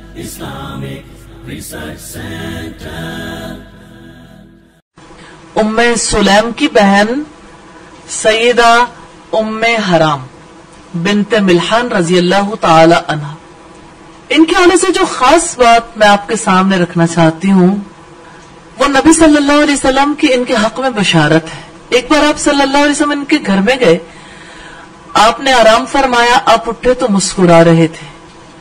Islamic Research Center. उम्मे सुलैम की बहन सैयदा उम्मे हराम बिनते मिल्हान रजी अल्लाह ताला अन्हा, इनके आने से जो खास बात मैं आपके सामने रखना चाहती हूँ वो नबी सल्लल्लाहु अलैहि वसल्लम की इनके हक में बशारत है। एक बार आप सल्लल्लाहु अलैहि वसल्लम इनके घर में गए, आपने आराम फरमाया, आप उठे तो मुस्कुरा रहे थे।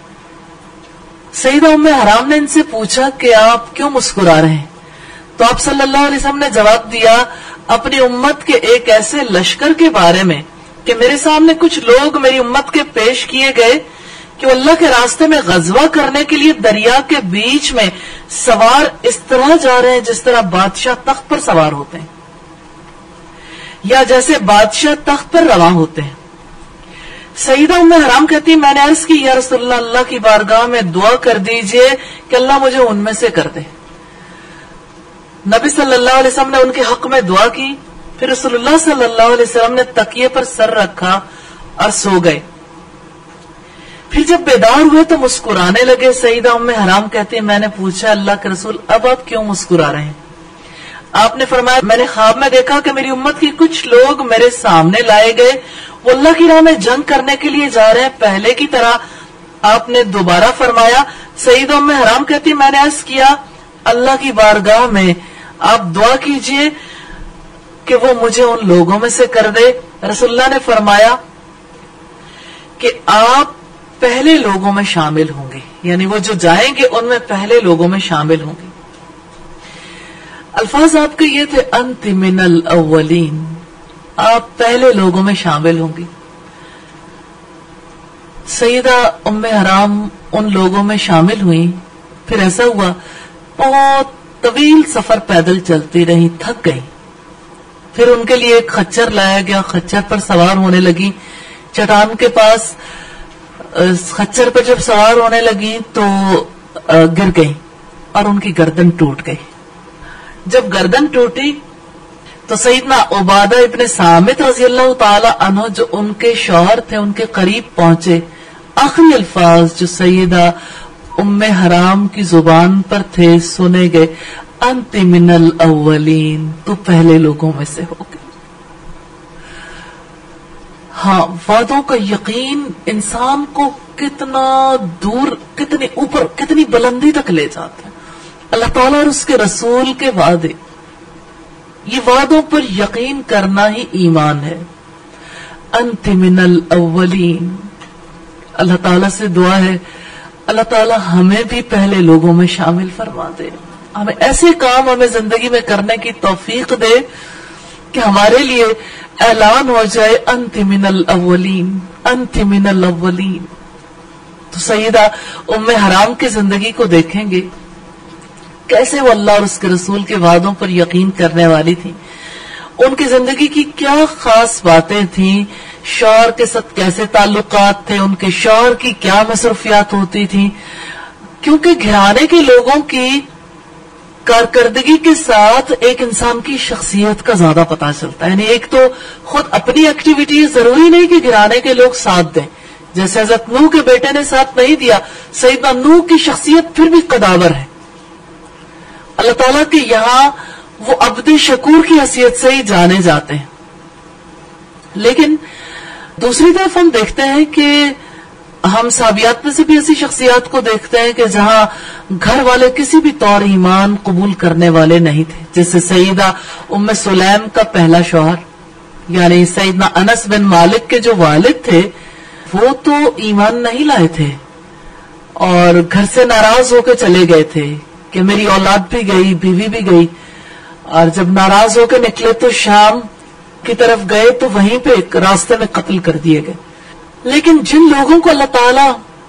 सईदा उम्मे हराम ने इनसे पूछा कि आप क्यों मुस्कुरा रहे हैं? तो आप सल्लल्लाहु अलैहि वसल्लम ने जवाब दिया अपनी उम्मत के एक ऐसे लश्कर के बारे में कि मेरे सामने कुछ लोग मेरी उम्मत के पेश किए गए कि वो अल्लाह के रास्ते में गजवा करने के लिए दरिया के बीच में सवार इस तरह जा रहे हैं जिस तरह बादशाह तख्त पर सवार होते हैं, या जैसे बादशाह तख्त पर रवा होते हैं। सईदा उम्मे हराम कहती है, मैंने अर्ज की, या रसूलल्लाह, अल्लाह की बारगाह में दुआ कर दीजिए कि अल्लाह मुझे उनमें से कर दे। नबी सल्लल्लाहु अलैहि वसल्लम ने उनके हक में दुआ की। फिर रसूलुल्लाह सल्लल्लाहु अलैहि वसल्लम ने तकिए पर सर रखा और सो गए। फिर जब बेदार हुए तो मुस्कुराने लगे। सईदा उम्मे हराम कहती है, मैंने पूछा, अल्लाह के रसूल, अब आप क्यों मुस्कुरा रहे हैं? आपने फरमाया, मैंने ख्वाब में देखा कि मेरी उम्मत के कुछ लोग मेरे सामने लाए गए, वो अल्लाह की राह में जंग करने के लिए जा रहे हैं, पहले की तरह। आपने दोबारा फरमाया। सईदा उम्मे हराम कहती है, मैंने अर्ज किया, अल्लाह की बारगाह में आप दुआ कीजिए कि वो मुझे उन लोगों में से कर दे। रसूलुल्लाह ने फरमाया कि आप पहले लोगों में शामिल होंगे, यानी वो जो जाएंगे उनमें पहले लोगों में शामिल होंगे। अल्फाज आपके ये थे, अंत मिनल अव्वलीन, आप पहले लोगों में शामिल होंगी। सईदा उम्मे हराम उन लोगों में शामिल हुई। फिर ऐसा हुआ, बहुत तवील सफर पैदल चलती रही, थक गई। फिर उनके लिए एक खच्चर लाया गया, खच्चर पर सवार होने लगी। चट्टान के पास खच्चर पर जब सवार होने लगी तो गिर गई और उनकी गर्दन टूट गई। जब गर्दन टूटी तो सईदना उबादा इब्ने सामित रजी अल्लाह ताला अन्हु, जो उनके शौहर थे, उनके करीब पहुंचे। आखिरी अल्फाज जो सईदा उम्मे हराम की जुबान पर थे सुने गए, अंत मिनल अव्वलीन, तो पहले लोगों में से हो गए। हाँ, वादों का यकीन इंसान को कितना दूर, कितनी ऊपर, कितनी बुलंदी तक ले जाता है। अल्लाह ताला और उसके रसूल के वादे, ये वादों पर यकीन करना ही ईमान है। अंत मिनल अव्वलीन, अल्लाह ताला से दुआ है, अल्लाह ताला हमें भी पहले लोगों में शामिल फरमा दे। हमें ऐसे काम हमें जिंदगी में करने की तौफीक दे कि हमारे लिए ऐलान हो जाए, अंत मिनल अव्वलीन, अंत मिनल अव्वलीन। तो सईदा उम्मे हराम की जिंदगी को देखेंगे, कैसे वो अल्लाह और उसके रसूल के वादों पर यकीन करने वाली थी। उनकी जिंदगी की क्या खास बातें थी, शौहर के साथ कैसे ताल्लुकात थे, उनके शौहर की क्या मसरूफियात होती थी। क्योंकि घराने के लोगों की कारकर्दगी के साथ एक इंसान की शख्सियत का ज्यादा पता चलता है। यानी एक तो खुद अपनी एक्टिविटी, जरूरी नहीं कि घराने के लोग साथ दें। जैसे हज़रत नूह के बेटे ने साथ नहीं दिया, सईदना नूह की शख्सियत फिर भी कदावर है। अल्लाह ताला के यहाँ वो अब्द शकूर की हैसियत से ही जाने जाते हैं। लेकिन दूसरी तरफ हम देखते हैं कि हम साबियात में से भी ऐसी शख्सियात को देखते हैं कि जहां घर वाले किसी भी तौर ईमान कबूल करने वाले नहीं थे। जैसे सईदा उम्मे सुलैम का पहला शौहर, यानी सईदना अनस बिन मालिक के जो वालिद थे, वो तो ईमान नहीं लाए थे और घर से नाराज होकर चले गए थे कि मेरी औलाद भी गई, बीवी भी गई। और जब नाराज होकर निकले तो शाम की तरफ गए तो वहीं पे एक रास्ते में कत्ल कर दिए गए। लेकिन जिन लोगों को अल्लाह ताला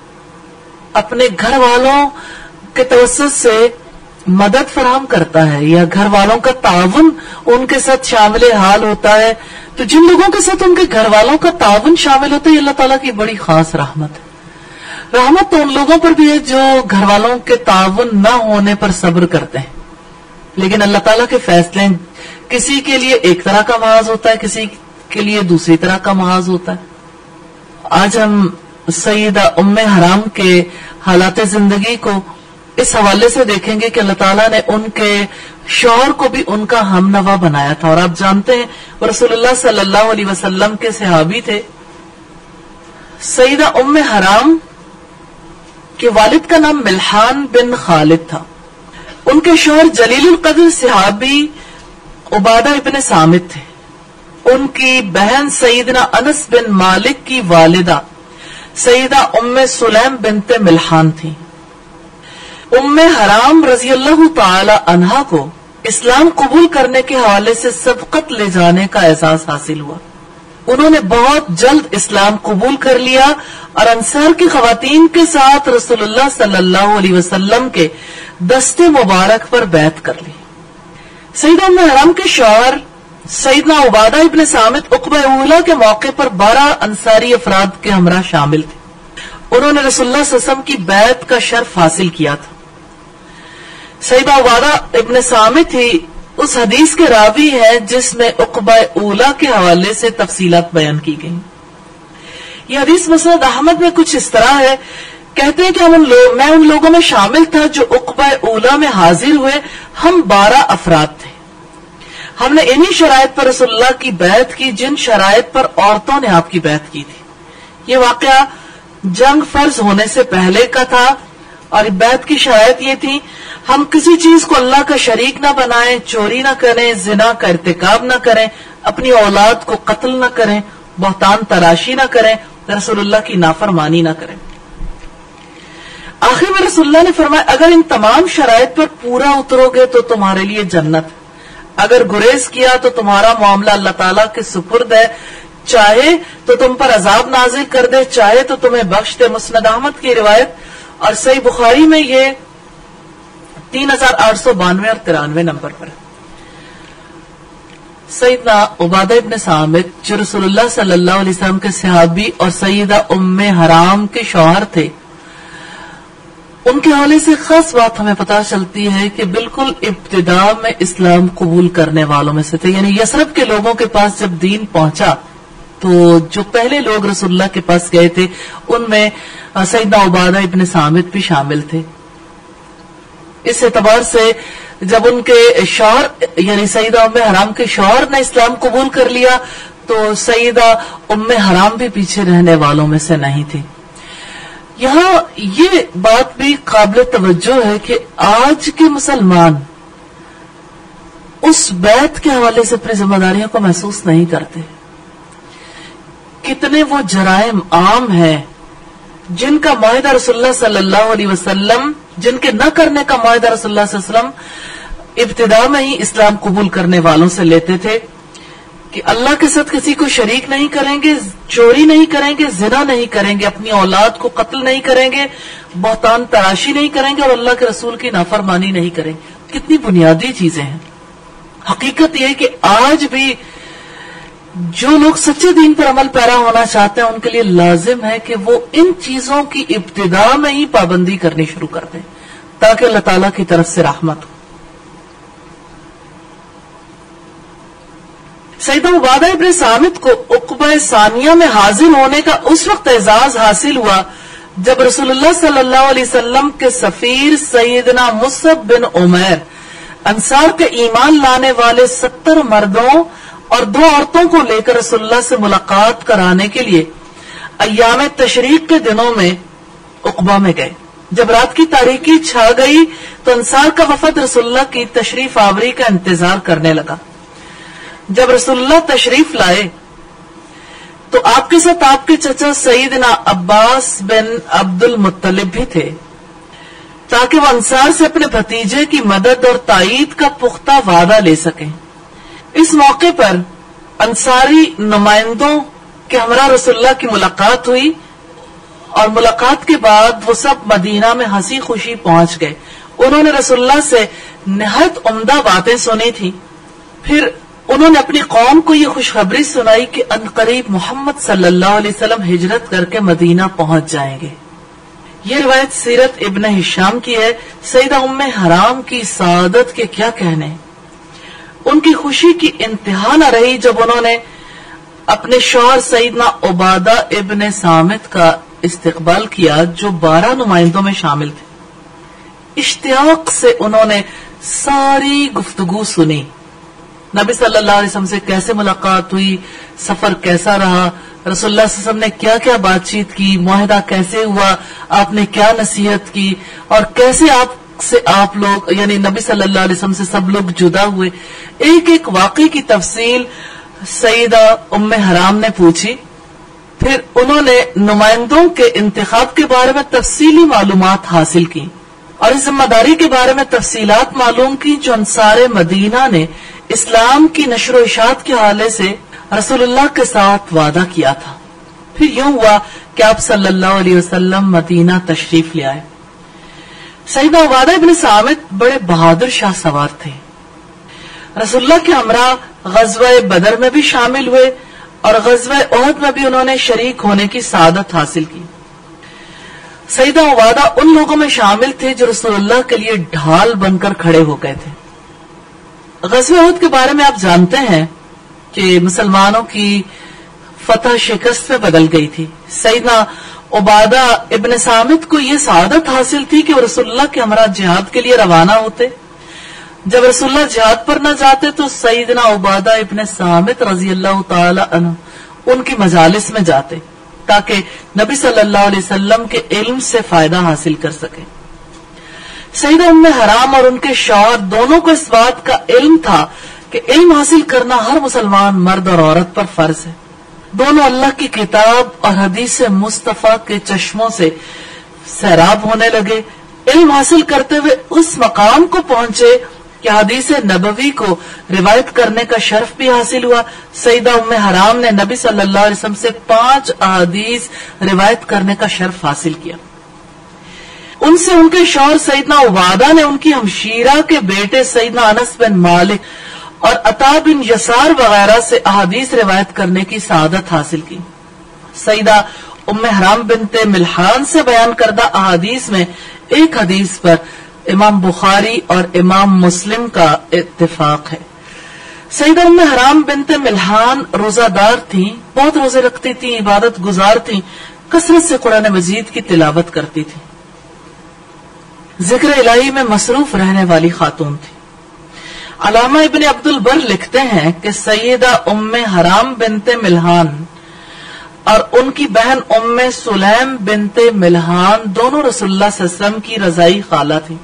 अपने घर वालों के तवस्सुत से मदद फराहम करता है या घर वालों का ताउन उनके साथ शामिल हाल होता है, तो जिन लोगों के साथ उनके घर वालों का ताउन शामिल होता है, अल्लाह ताला की बड़ी खास रहमत है। रहमत तो उन लोगों पर भी है जो घर वालों के ताउन न होने पर सब्र करते हैं। लेकिन अल्लाह ताला के फैसले किसी के लिए एक तरह का महाज होता है, किसी के लिए दूसरी तरह का महाज होता है। आज हम सईदा उम्मे हराम के हालात जिंदगी को इस हवाले से देखेंगे कि अल्लाह ताला ने उनके शौहर को भी उनका हमनवा बनाया था। और आप जानते हैं वो रसूलुल्लाह सल्लल्लाहु अलैहि वसल्लम के सहाबी थे। सईदा उम्मे हराम के वालिद का नाम मिल्हान बिन खालिद था। उनके शौहर जलीलुल कद्र सहाबी उबादा इब्न सामित थे। उनकी बहन सईदना अनस बिन मालिक की वालिदा सईदा उम्मे सुलैम बिनते मिल्हान थी। उम्मे हराम रजी अल्लाह ताला अन्हा को इस्लाम कबूल करने के हवाले से सबकत ले जाने का एहसास हासिल हुआ। उन्होंने बहुत जल्द इस्लाम कबूल कर लिया और अंसार की खवातीन के साथ रसूलुल्लाह सल्लल्लाहु अलैहि वसल्लम के दस्ते मुबारक पर बैत कर ली। सईदा उम्मे हराम के शौहर सईदना उबादा इब्न सामित उक़बा उला के मौके पर 12 अंसारी अफराद के हमरा शामिल थे। उन्होंने रसूलुल्लाह सल्लल्लाहु अलैहि वसल्लम की बैत का शर्फ हासिल किया था। सईदा उबादा इब्न सामित ही उस हदीस के रावी है जिसमें उक़बा उला के हवाले से तफसीलात बयान की गई। यह हदीस मुस्नद अहमद में कुछ इस तरह है, कहते हैं कि मैं उन लोगों में शामिल था जो उक़बा उला में हाजिर हुए। हम 12 अफराद थे। हमने इन्हीं शराइत पर रसूलुल्लाह की बैत की जिन शराइत पर औरतों ने आपकी बैत की थी। ये वाकया जंग फर्ज होने से पहले का था और बैत की शराइत ये थी, हम किसी चीज को अल्लाह का शरीक न बनाएं, चोरी न करें, जिना का इर्तिकाब न करें, अपनी औलाद को कत्ल न करें, बहतान तराशी न करें, रसूलुल्लाह की नाफरमानी न करें। आखिर में रसूलुल्लाह ने फरमाया, अगर इन तमाम शराइत पर पूरा उतरोगे तो तुम्हारे लिए जन्नत है, अगर गुरेज किया तो तुम्हारा मामला अल्लाह ताला के सुपुर्द है, चाहे तो तुम पर अजाब नाजिल कर दे, चाहे तो तुम्हें बख्श दे। मुस्नद अहमद की रिवायत और सही बुखारी में ये 3892 और 93 नंबर पर। सईदना उबादा इब्न सामित जो रसूलुल्लाह सल्लल्लाहु अलैहि वसल्लम के सहाबी और सईदा उम्मे हराम के शौहर थे, उनके हवाले से खास बात हमें पता चलती है कि बिल्कुल इब्तिदा में इस्लाम कबूल करने वालों में से थे। यानी यसरब के लोगों के पास जब दीन पहुंचा तो जो पहले लोग रसूलुल्लाह के पास गए थे उनमें सईदना उबादा इब्न सामित भी शामिल थे। इस एतबार से जब उनके शौहर यानी सईदा उम्मे हराम के शौहर ने इस्लाम कबूल कर लिया तो सईदा उम्मे हराम भी पीछे रहने वालों में से नहीं थी। यहाँ ये बात भी काबिल तवज्जो है कि आज के मुसलमान उस बैत के हवाले से अपनी जिम्मेदारियों को महसूस नहीं करते। कितने वो जराइम आम हैं जिनका मुआहिदा रसूलुल्लाह सल्लल्लाहु अलैहि वसल्लम, जिनके न करने का मुआहिदा रसूलुल्लाह सल्लल्लाहु अलैहि वसल्लम इब्तिदा में ही इस्लाम कबूल करने वालों से लेते थे कि अल्लाह के साथ किसी को शरीक नहीं करेंगे, चोरी नहीं करेंगे, जिना नहीं करेंगे, अपनी औलाद को कत्ल नहीं करेंगे, बहतान तराशी नहीं करेंगे और अल्लाह के रसूल की नाफरमानी नहीं करेंगे। कितनी बुनियादी चीजें हैं। हकीकत यह है कि आज भी जो लोग सच्चे दीन पर अमल पैरा होना चाहते हैं उनके लिए लाजिम है कि वो इन चीजों की इब्तिदा में ही पाबंदी करनी शुरू कर दें ताकि अल्लाह ताला की तरफ से रहमत हो। सईदा उबादा इब्न सामित को उक़बा सानिया में हाजिर होने का उस वक्त एजाज हासिल हुआ जब रसूलुल्लाह सल्लल्लाहु अलैहि वसल्लम के सफीर सैयदना मुसअब बिन उमैर अंसार के ईमान लाने वाले 70 मर्दों और 2 औरतों को लेकर रसूलुल्लाह से मुलाकात कराने के लिए अय्याम तशरीक के दिनों में उक़बा में गए। जब रात की तारीकी छा गई तो अंसार का वफद रसूलुल्लाह की तशरीफ आवरी का इंतजार करने लगा। जब रसूलुल्लाह तशरीफ लाए तो आपके साथ आपके चचा सईदना अब्बास बिन अब्दुल मुत्तलिब भी थे ताकि वो अंसार से अपने भतीजे की मदद और ताईद का पुख्ता वादा ले सकें। इस मौके पर अंसारी नुमाइंदों के हमरा रसूलुल्लाह की मुलाकात हुई और मुलाकात के बाद वो सब मदीना में हंसी खुशी पहुंच गए। उन्होंने रसूलुल्लाह से निहायत उम्दा बातें सुनी थी। फिर उन्होंने अपनी कौम को ये खुशखबरी सुनाई कि अनकरीब मोहम्मद सल्लल्लाहु अलैहि वसल्लम हिजरत करके मदीना पहुंच जाएंगे। ये रिवायत सीरत इब्न हिशाम की है। सईदा उम्मे हराम की सादत के क्या कहने, उनकी खुशी की इंतहा न रही जब उन्होंने अपने शौहर सईदना उबादा इब्न सामित का استقبال کیا جو 12 نمائندوں میں شامل تھے. اشتیاق سے انہوں نے ساری گفتگو سنی. نبی صلی اللہ علیہ وسلم سے کیسے ملاقات ہوئی, سفر کیسا رہا, رسول اللہ صلی اللہ علیہ وسلم نے کیا کیا بات چیت کی, معاہدہ کیسے ہوا, آپ نے کیا نصیحت کی, اور کیسے آپ لوگ یعنی نبی صلی اللہ علیہ وسلم سے سب لوگ جدا ہوئے. ایک ایک واقعے کی تفصیل سیدہ ام حرام نے پوچھی. پھر انہوں نے نمائندوں کے انتخاب کے بارے میں تفصیلی معلومات حاصل کی اور اس ذمہ داری کے بارے میں تفصیلات معلوم کی جو انصار مدینہ نے اسلام کی نشر و اشاعت کے حوالے سے رسول اللہ کے ساتھ وعدہ کیا تھا. پھر یوں ہوا کہ آپ صلی اللہ علیہ وسلم مدینہ تشریف لے آئے. سیدنا عبادہ ابن صامت بڑے بہادر شاہ سوار تھے. رسول اللہ کے ہمراہ غزوہ بدر میں بھی شامل ہوئے اور غزوہ احد میں بھی انہوں نے شریک ہونے کی سعادت حاصل کی. سیدنا عبادہ ان لوگوں میں شامل تھے جو رسول اللہ کے لیے ڈھال بن کر کھڑے ہو گئے تھے. غزوہ احد کے بارے میں آپ جانتے ہیں کہ مسلمانوں کی فتح شکست میں بدل گئی تھی. سیدنا عبادہ ابن صامت کو یہ سعادت حاصل تھی کہ وہ رسول اللہ کے ہمراہ جہاد کے لیے روانہ ہوتے. جب رسول اللہ جہاد پر نہ جاتے تو سیدنا عبادہ ابن صامت رضی اللہ تعالی عنہ ان کی مجالس میں جاتے تاکہ نبی صلی اللہ علیہ وسلم کے علم سے فائدہ حاصل کر سکے. سیدہ ام حرام اور ان کے شوہر دونوں کو اس بات کا علم تھا کہ علم حاصل کرنا ہر مسلمان مرد اور عورت پر فرض ہے. دونوں اللہ کی کتاب اور حدیث مصطفیٰ کے چشموں سے سیراب ہونے لگے. علم حاصل کرتے ہوئے اس مقام کو پہنچے کہ حدیث نبوی کو روایت کرنے کا شرف بھی حاصل ہوا. سیدہ ام حرام نے نبی صلی اللہ علیہ وسلم سے 5 احادیث روایت کرنے کا شرف حاصل کیا. ان سے ان کے شوہر سیدنا عبادہ نے ان کی ہمشیرہ کے بیٹے سیدنا انس بن مالک اور عطا بن یسار وغیرہ سے احادیث روایت کرنے کی سعادت حاصل کی. سیدہ ام حرام بنت ملحان سے بیان کردہ احادیث میں ایک حدیث پر امام بخاری اور امام مسلم کا اتفاق ہے. سیدہ ام حرام بنت ملحان روزہ دار تھیں, بہت روزے رکھتی تھیں, عبادت گزار تھیں, کثرت سے قرآن مجید کی تلاوت کرتی تھیں, ذکر الہی میں مصروف رہنے والی خاتون تھی. علامہ ابن عبد البر لکھتے ہیں کہ سیدہ ام حرام بنت ملحان اور ان کی بہن ام سلیم بنت ملحان دونوں رسول اللہ صلی اللہ علیہ وسلم کی رضائی خالہ تھیں.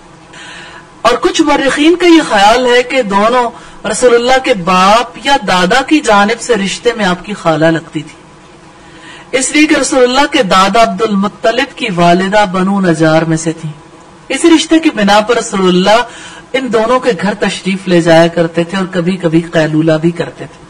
اور کچھ مورخین کا یہ خیال ہے کہ دونوں رسول اللہ کے باپ یا دادا کی جانب سے رشتے میں آپ کی خالہ لگتی تھی, اس لیے کہ رسول اللہ کے دادا عبد المطلب کی والدہ بنو نجار میں سے تھیں. اسی رشتے کی بنا پر رسول اللہ ان دونوں کے گھر تشریف لے جایا کرتے تھے اور کبھی کبھی قیلولہ بھی کرتے تھے.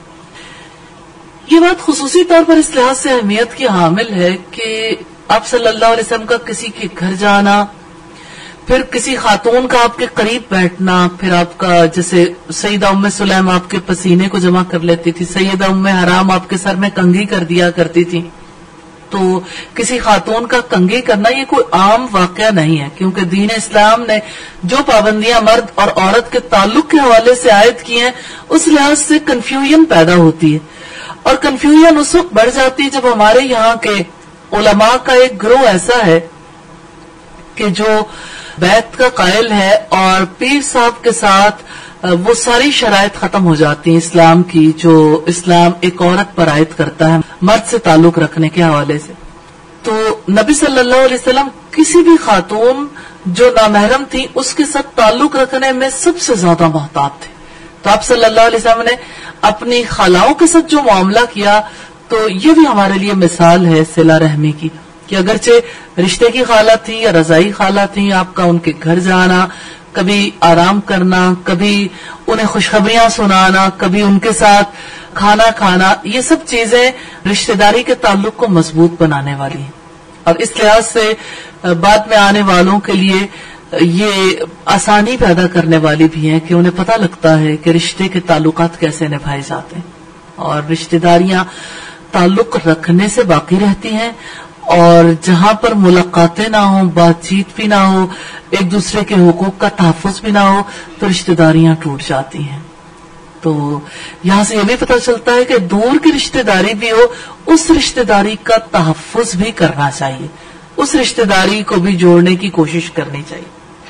یہ بات خصوصی طور پر اس لحاظ سے اہمیت کی حامل ہے کہ آپ صلی اللہ علیہ وسلم کا کسی کے گھر جانا, پھر کسی خاتون کا آپ کے قریب بیٹھنا, پھر آپ کا جیسے سیدہ ام سلیم آپ کے پسینے کو جمع کر لیتی تھی, سیدہ ام حرام آپ کے سر میں کنگھی کر دیا کرتی تھی. تو کسی خاتون کا کنگھی کرنا یہ کوئی عام واقعہ نہیں ہے, کیونکہ دین اسلام نے جو پابندیاں مرد اور عورت کے تعلق کے حوالے سے عائد کی ہیں اس لحاظ سے کنفیوژن پیدا ہوتی ہے. اور کنفیوژن اس وقت بڑھ جاتی ہے جب ہمارے یہاں کے علماء کا ایک گروہ ایسا ہے کہ جو بیعت کا قائل ہے اور پیر صاحب کے ساتھ وہ ساری شرائط ختم ہو جاتی ہیں اسلام کی جو اسلام ایک عورت پر عائد کرتا ہے مرد سے تعلق رکھنے کے حوالے سے. تو نبی صلی اللہ علیہ وسلم کسی بھی خاتون جو نامحرم تھی اس کے ساتھ تعلق رکھنے میں سب سے زیادہ محتاط تھے. تو آپ صلی اللہ علیہ وسلم نے اپنی خالاؤں کے ساتھ جو معاملہ کیا تو یہ بھی ہمارے لیے مثال ہے صلہ رحمی کی, کہ اگرچہ رشتے کی خالہ تھی یا رضائی خالہ تھی, آپ کا ان کے گھر جانا, کبھی آرام کرنا, کبھی انہیں خوشخبریاں سنانا, کبھی ان کے ساتھ کھانا کھانا, یہ سب چیزیں رشتہ داری کے تعلق کو مضبوط بنانے والی ہیں. اور اس لحاظ سے بعد میں آنے والوں کے لیے یہ آسانی پیدا کرنے والی بھی ہیں کہ انہیں پتہ لگتا ہے کہ رشتے کے تعلقات کیسے نبھائے جاتے ہیں, اور رشتہ داریاں تعلق رکھنے سے باقی رہتی ہیں, اور جہاں پر ملاقاتیں نہ ہوں, بات چیت بھی نہ ہو, ایک دوسرے کے حقوق کا تحفظ بھی نہ ہو تو رشتہ داریاں ٹوٹ جاتی ہیں. تو یہاں سے یہ بھی پتہ چلتا ہے کہ دور کی رشتہ داری بھی ہو، اس رشتہ داری کا تحفظ بھی کرنا چاہیے، اس رشتہ داری کو بھی جوڑنے کی کوشش کرنی چاہیے۔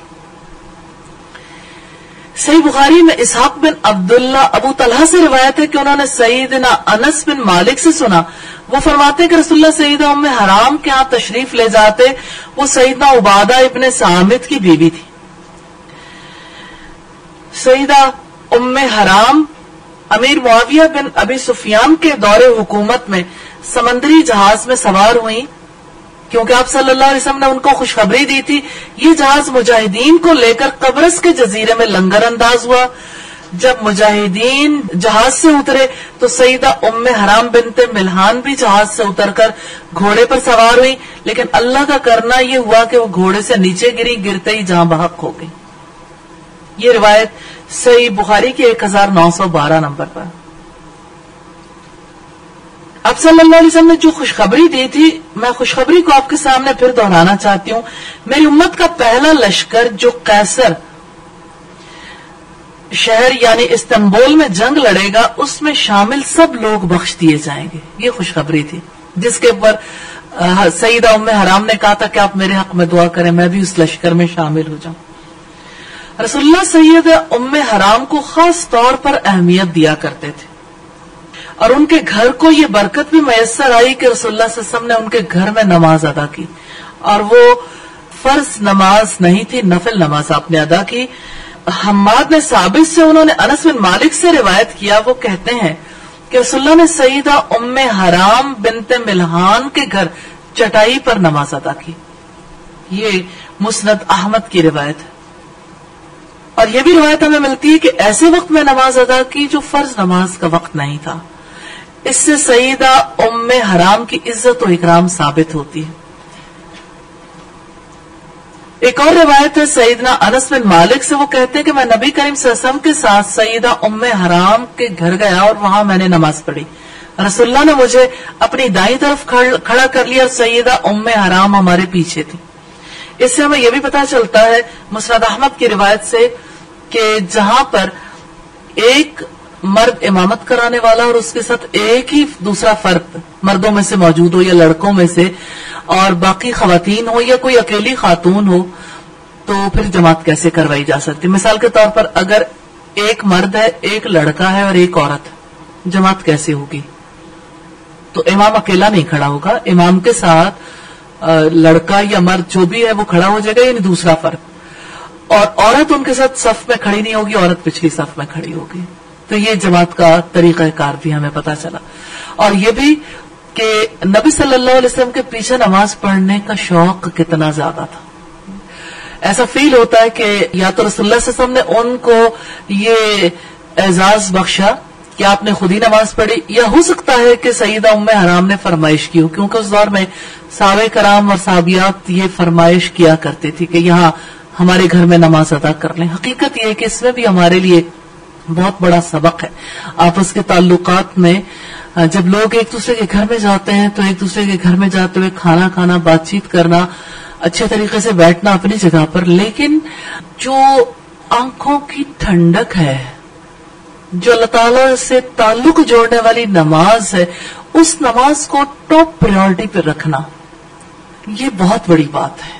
صحیح بخاری میں اسحاق بن عبداللہ ابو طلحہ سے روایت ہے کہ انہوں نے سیدنا انس بن مالک سے سنا، وہ فرماتے ہیں کہ رسول اللہ سیدہ ام حرام کے ہاں تشریف لے جاتے، وہ سیدنا عبادہ ابن صامت کی بیوی تھی۔ سیدہ ام حرام امیر معاویہ بن ابی سفیان کے دور حکومت میں سمندری جہاز میں سوار ہوئیں، کیونکہ آپ صلی اللہ علیہ وسلم نے ان کو خوشخبری دی تھی۔ یہ جہاز مجاہدین کو لے کر قبرص کے جزیرے میں لنگر انداز ہوا۔ جب مجاہدین جہاز سے اترے تو سیدہ ام حرام بنت ملحان بھی جہاز سے اتر کر گھوڑے پر سوار ہوئی، لیکن اللہ کا کرنا یہ ہوا کہ وہ گھوڑے سے نیچے گری، گرتے ہی جاں بحق ہو گئی۔ یہ روایت صحیح بخاری کی 1912 نمبر پر۔ اب صلی اللہ علیہ وسلم نے جو خوشخبری دی تھی، میں خوشخبری کو آپ کے سامنے پھر دہرانا چاہتی ہوں۔ میری امت کا پہلا لشکر جو قیصر شہر یعنی استنبول میں جنگ لڑے گا، اس میں شامل سب لوگ بخش دیے جائیں گے، یہ خوشخبری تھی، جس کے اوپر سیدہ ام حرام نے کہا تھا کہ آپ میرے حق میں دعا کریں، میں بھی اس لشکر میں شامل ہو جاؤں۔ رسول اللہ سیدہ ام حرام کو خاص طور پر اہمیت دیا کرتے تھے، اور ان کے گھر کو یہ برکت بھی میسر آئی کہ رسول اللہ صلی اللہ علیہ وسلم نے ان کے گھر میں نماز ادا کی، اور وہ فرض نماز نہیں تھی، نفل نماز آپ نے ادا کی۔ حماد نے ثابت سے، انہوں نے انس بن مالک سے روایت کیا، وہ کہتے ہیں کہ رسول اللہ نے سیدہ ام حرام بنت ملحان کے گھر چٹائی پر نماز ادا کی۔ یہ مسند احمد کی روایت ہے، اور یہ بھی روایت ہمیں ملتی ہے کہ ایسے وقت میں نماز ادا کی جو فرض نماز کا وقت نہیں تھا۔ اس سے سیدہ ام حرام کی عزت و اکرام ثابت ہوتی ہے۔ ایک اور روایت ہے سیدنا انس بن مالک سے، وہ کہتے ہیں کہ میں نبی کریم صلی اللہ علیہ وسلم کے ساتھ سیدہ ام حرام کے گھر گیا اور وہاں میں نے نماز پڑھی۔ رسول اللہ نے مجھے اپنی دائیں طرف کھڑا کر لیا اور سیدہ ام حرام ہمارے پیچھے تھی۔ اس سے ہمیں یہ بھی پتا چلتا ہے مسند احمد کی روایت سے کہ جہاں پر ایک مرد امامت کرانے والا اور اس کے ساتھ ایک ہی دوسرا فرد مردوں میں سے موجود ہو یا لڑکوں میں سے، اور باقی خواتین ہو یا کوئی اکیلی خاتون ہو، تو پھر جماعت کیسے کروائی جا سکتی؟ مثال کے طور پر اگر ایک مرد ہے، ایک لڑکا ہے اور ایک عورت، جماعت کیسے ہوگی؟ تو امام اکیلا نہیں کھڑا ہوگا، امام کے ساتھ لڑکا یا مرد جو بھی ہے وہ کھڑا ہو جائے گا، یعنی دوسرا فرد، اور عورت ان کے ساتھ صف میں کھڑی نہیں ہوگی، عورت پچھلی صف میں کھڑی ہوگی۔ تو یہ جماعت کا طریقہ کار بھی ہمیں پتا چلا، اور یہ بھی کہ نبی صلی اللہ علیہ وسلم کے پیچھے نماز پڑھنے کا شوق کتنا زیادہ تھا۔ ایسا فیل ہوتا ہے کہ یا تو رسول اللہ صلی اللہ علیہ وسلم نے ان کو یہ اعزاز بخشا کہ آپ نے خود ہی نماز پڑھی، یا ہو سکتا ہے کہ سیدہ ام حرام نے فرمائش کی ہو، کیونکہ اس دور میں صحابہ کرام اور صحابیات یہ فرمائش کیا کرتے تھے کہ یہاں ہمارے گھر میں نماز ادا کر لیں۔ حقیقت یہ ہے کہ اس میں بھی ہمارے لیے بہت بڑا سبق ہے۔ آپس کے تعلقات میں جب لوگ ایک دوسرے کے گھر میں جاتے ہیں تو ایک دوسرے کے گھر میں جاتے ہوئے کھانا کھانا، بات چیت کرنا، اچھے طریقے سے بیٹھنا اپنی جگہ پر، لیکن جو آنکھوں کی ٹھنڈک ہے، جو اللہ تعالیٰ سے تعلق جوڑنے والی نماز ہے، اس نماز کو ٹاپ پریورٹی پہ رکھنا، یہ بہت بڑی بات ہے۔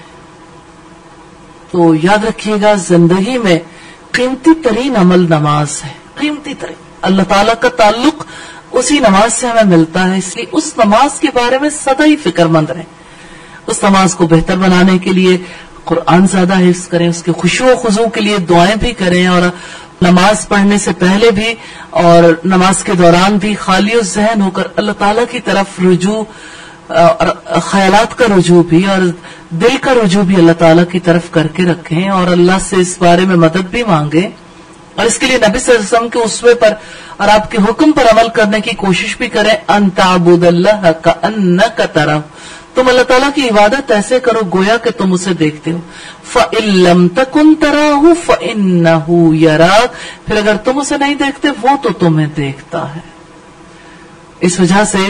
تو یاد رکھیے گا، زندگی میں قیمتی ترین عمل نماز ہے، قیمتی ترین۔ اللہ تعالیٰ کا تعلق اسی نماز سے ہمیں ملتا ہے، اس لیے اس نماز کے بارے میں سدا ہی فکر مند رہیں۔ اس نماز کو بہتر بنانے کے لیے قرآن زیادہ حفظ کریں، اس کے خشوع و خضوع کے لیے دعائیں بھی کریں، اور نماز پڑھنے سے پہلے بھی اور نماز کے دوران بھی خالی ذہن ہو کر اللہ تعالیٰ کی طرف رجوع، اور خیالات کا رجوع بھی اور دل کا رجوع بھی اللہ تعالیٰ کی طرف کر کے رکھیں، اور اللہ سے اس بارے میں مدد بھی مانگیں، اور اس کے لیے نبی صلی اللہ علیہ وسلم کے اسوے پر اور آپ کے حکم پر عمل کرنے کی کوشش بھی کریں۔ ان تعبد اللہ کأنک ترہ، تم اللہ تعالیٰ کی عبادت ایسے کرو گویا کہ تم اسے دیکھتے ہو۔ فإن لم تکن تراہ فإنہ یراک، پھر اگر تم اسے نہیں دیکھتے وہ تو تمہیں دیکھتا ہے۔ اس وجہ سے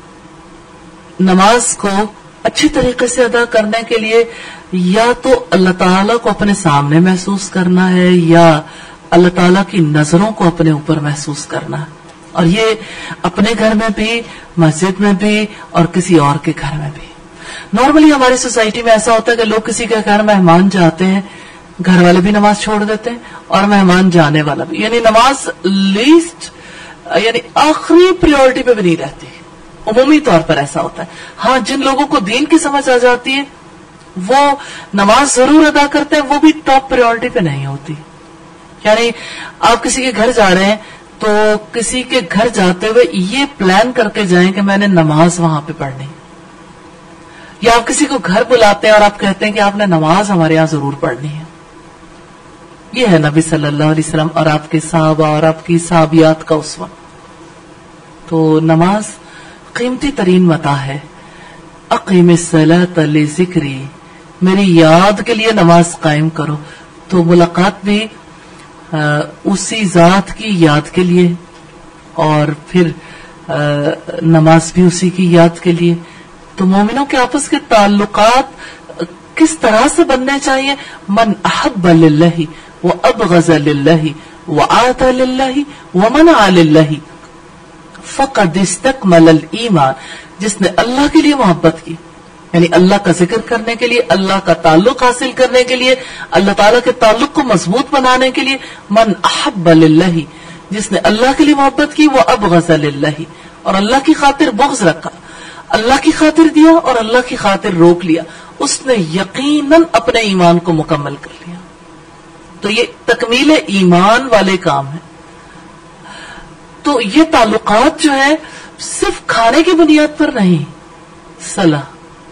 نماز کو اچھی طریقے سے ادا کرنے کے لیے یا تو اللہ تعالیٰ کو اپنے سامنے محسوس کرنا ہے، یا اللہ تعالیٰ کی نظروں کو اپنے اوپر محسوس کرنا ہے. اور یہ اپنے گھر میں بھی, مسجد میں بھی, اور کسی اور کے گھر میں بھی. نارملی ہماری سوسائٹی میں ایسا ہوتا ہے کہ لوگ کسی کے گھر مہمان جاتے ہیں, گھر والے بھی نماز چھوڑ دیتے ہیں اور مہمان جانے والا بھی, یعنی نماز لیسٹ یعنی آخری پریورٹی پہ بھی نہیں رہتی. عمومی طور پر ایسا ہوتا ہے. ہاں, جن لوگوں کو دین کی سمجھ آ جاتی ہے وہ نماز ضرور ادا کرتے ہیں, وہ بھی ٹاپ پریورٹی پہ نہیں ہوتی. یعنی آپ کسی کے گھر جا رہے ہیں تو کسی کے گھر جاتے ہوئے یہ پلان کر کے جائیں کہ میں نے نماز وہاں پہ پڑھنی. یا آپ کسی کو گھر بلاتے ہیں اور آپ کہتے ہیں کہ آپ نے نماز ہمارے یہاں ضرور پڑھنی ہے. یہ ہے نبی صلی اللہ علیہ وسلم اور آپ کے صحابہ اور آپ کی صحابیات کا اسوہ. تو نماز قیمتی ترین متاع ہے. اقیم الصلاۃ لذکری, میری یاد کے لیے نماز قائم کرو. تو ملاقات بھی اسی ذات کی یاد کے لیے اور پھر نماز بھی اسی کی یاد کے لیے. تو مومنوں کے آپس کے تعلقات کس طرح سے بننے چاہیے؟ من احب للہ وابغض للہ وآتى للہ ومنع للہ فقد استکمل الایمان. جس نے اللہ کے لیے محبت کی, یعنی اللہ کا ذکر کرنے کے لیے, اللہ کا تعلق حاصل کرنے کے لیے, اللہ تعالیٰ کے تعلق کو مضبوط بنانے کے لیے. من احب للہ, جس نے اللہ کے لیے محبت کی, وہ ابغض للہ, اور اللہ کی خاطر بغض رکھا, اللہ کی خاطر دیا اور اللہ کی خاطر روک لیا, اس نے یقیناً اپنے ایمان کو مکمل کر لیا. تو یہ تکمیل ایمان والے کام ہیں. تو یہ تعلقات جو ہے صرف کھانے کی بنیاد پر نہیں. صلاح,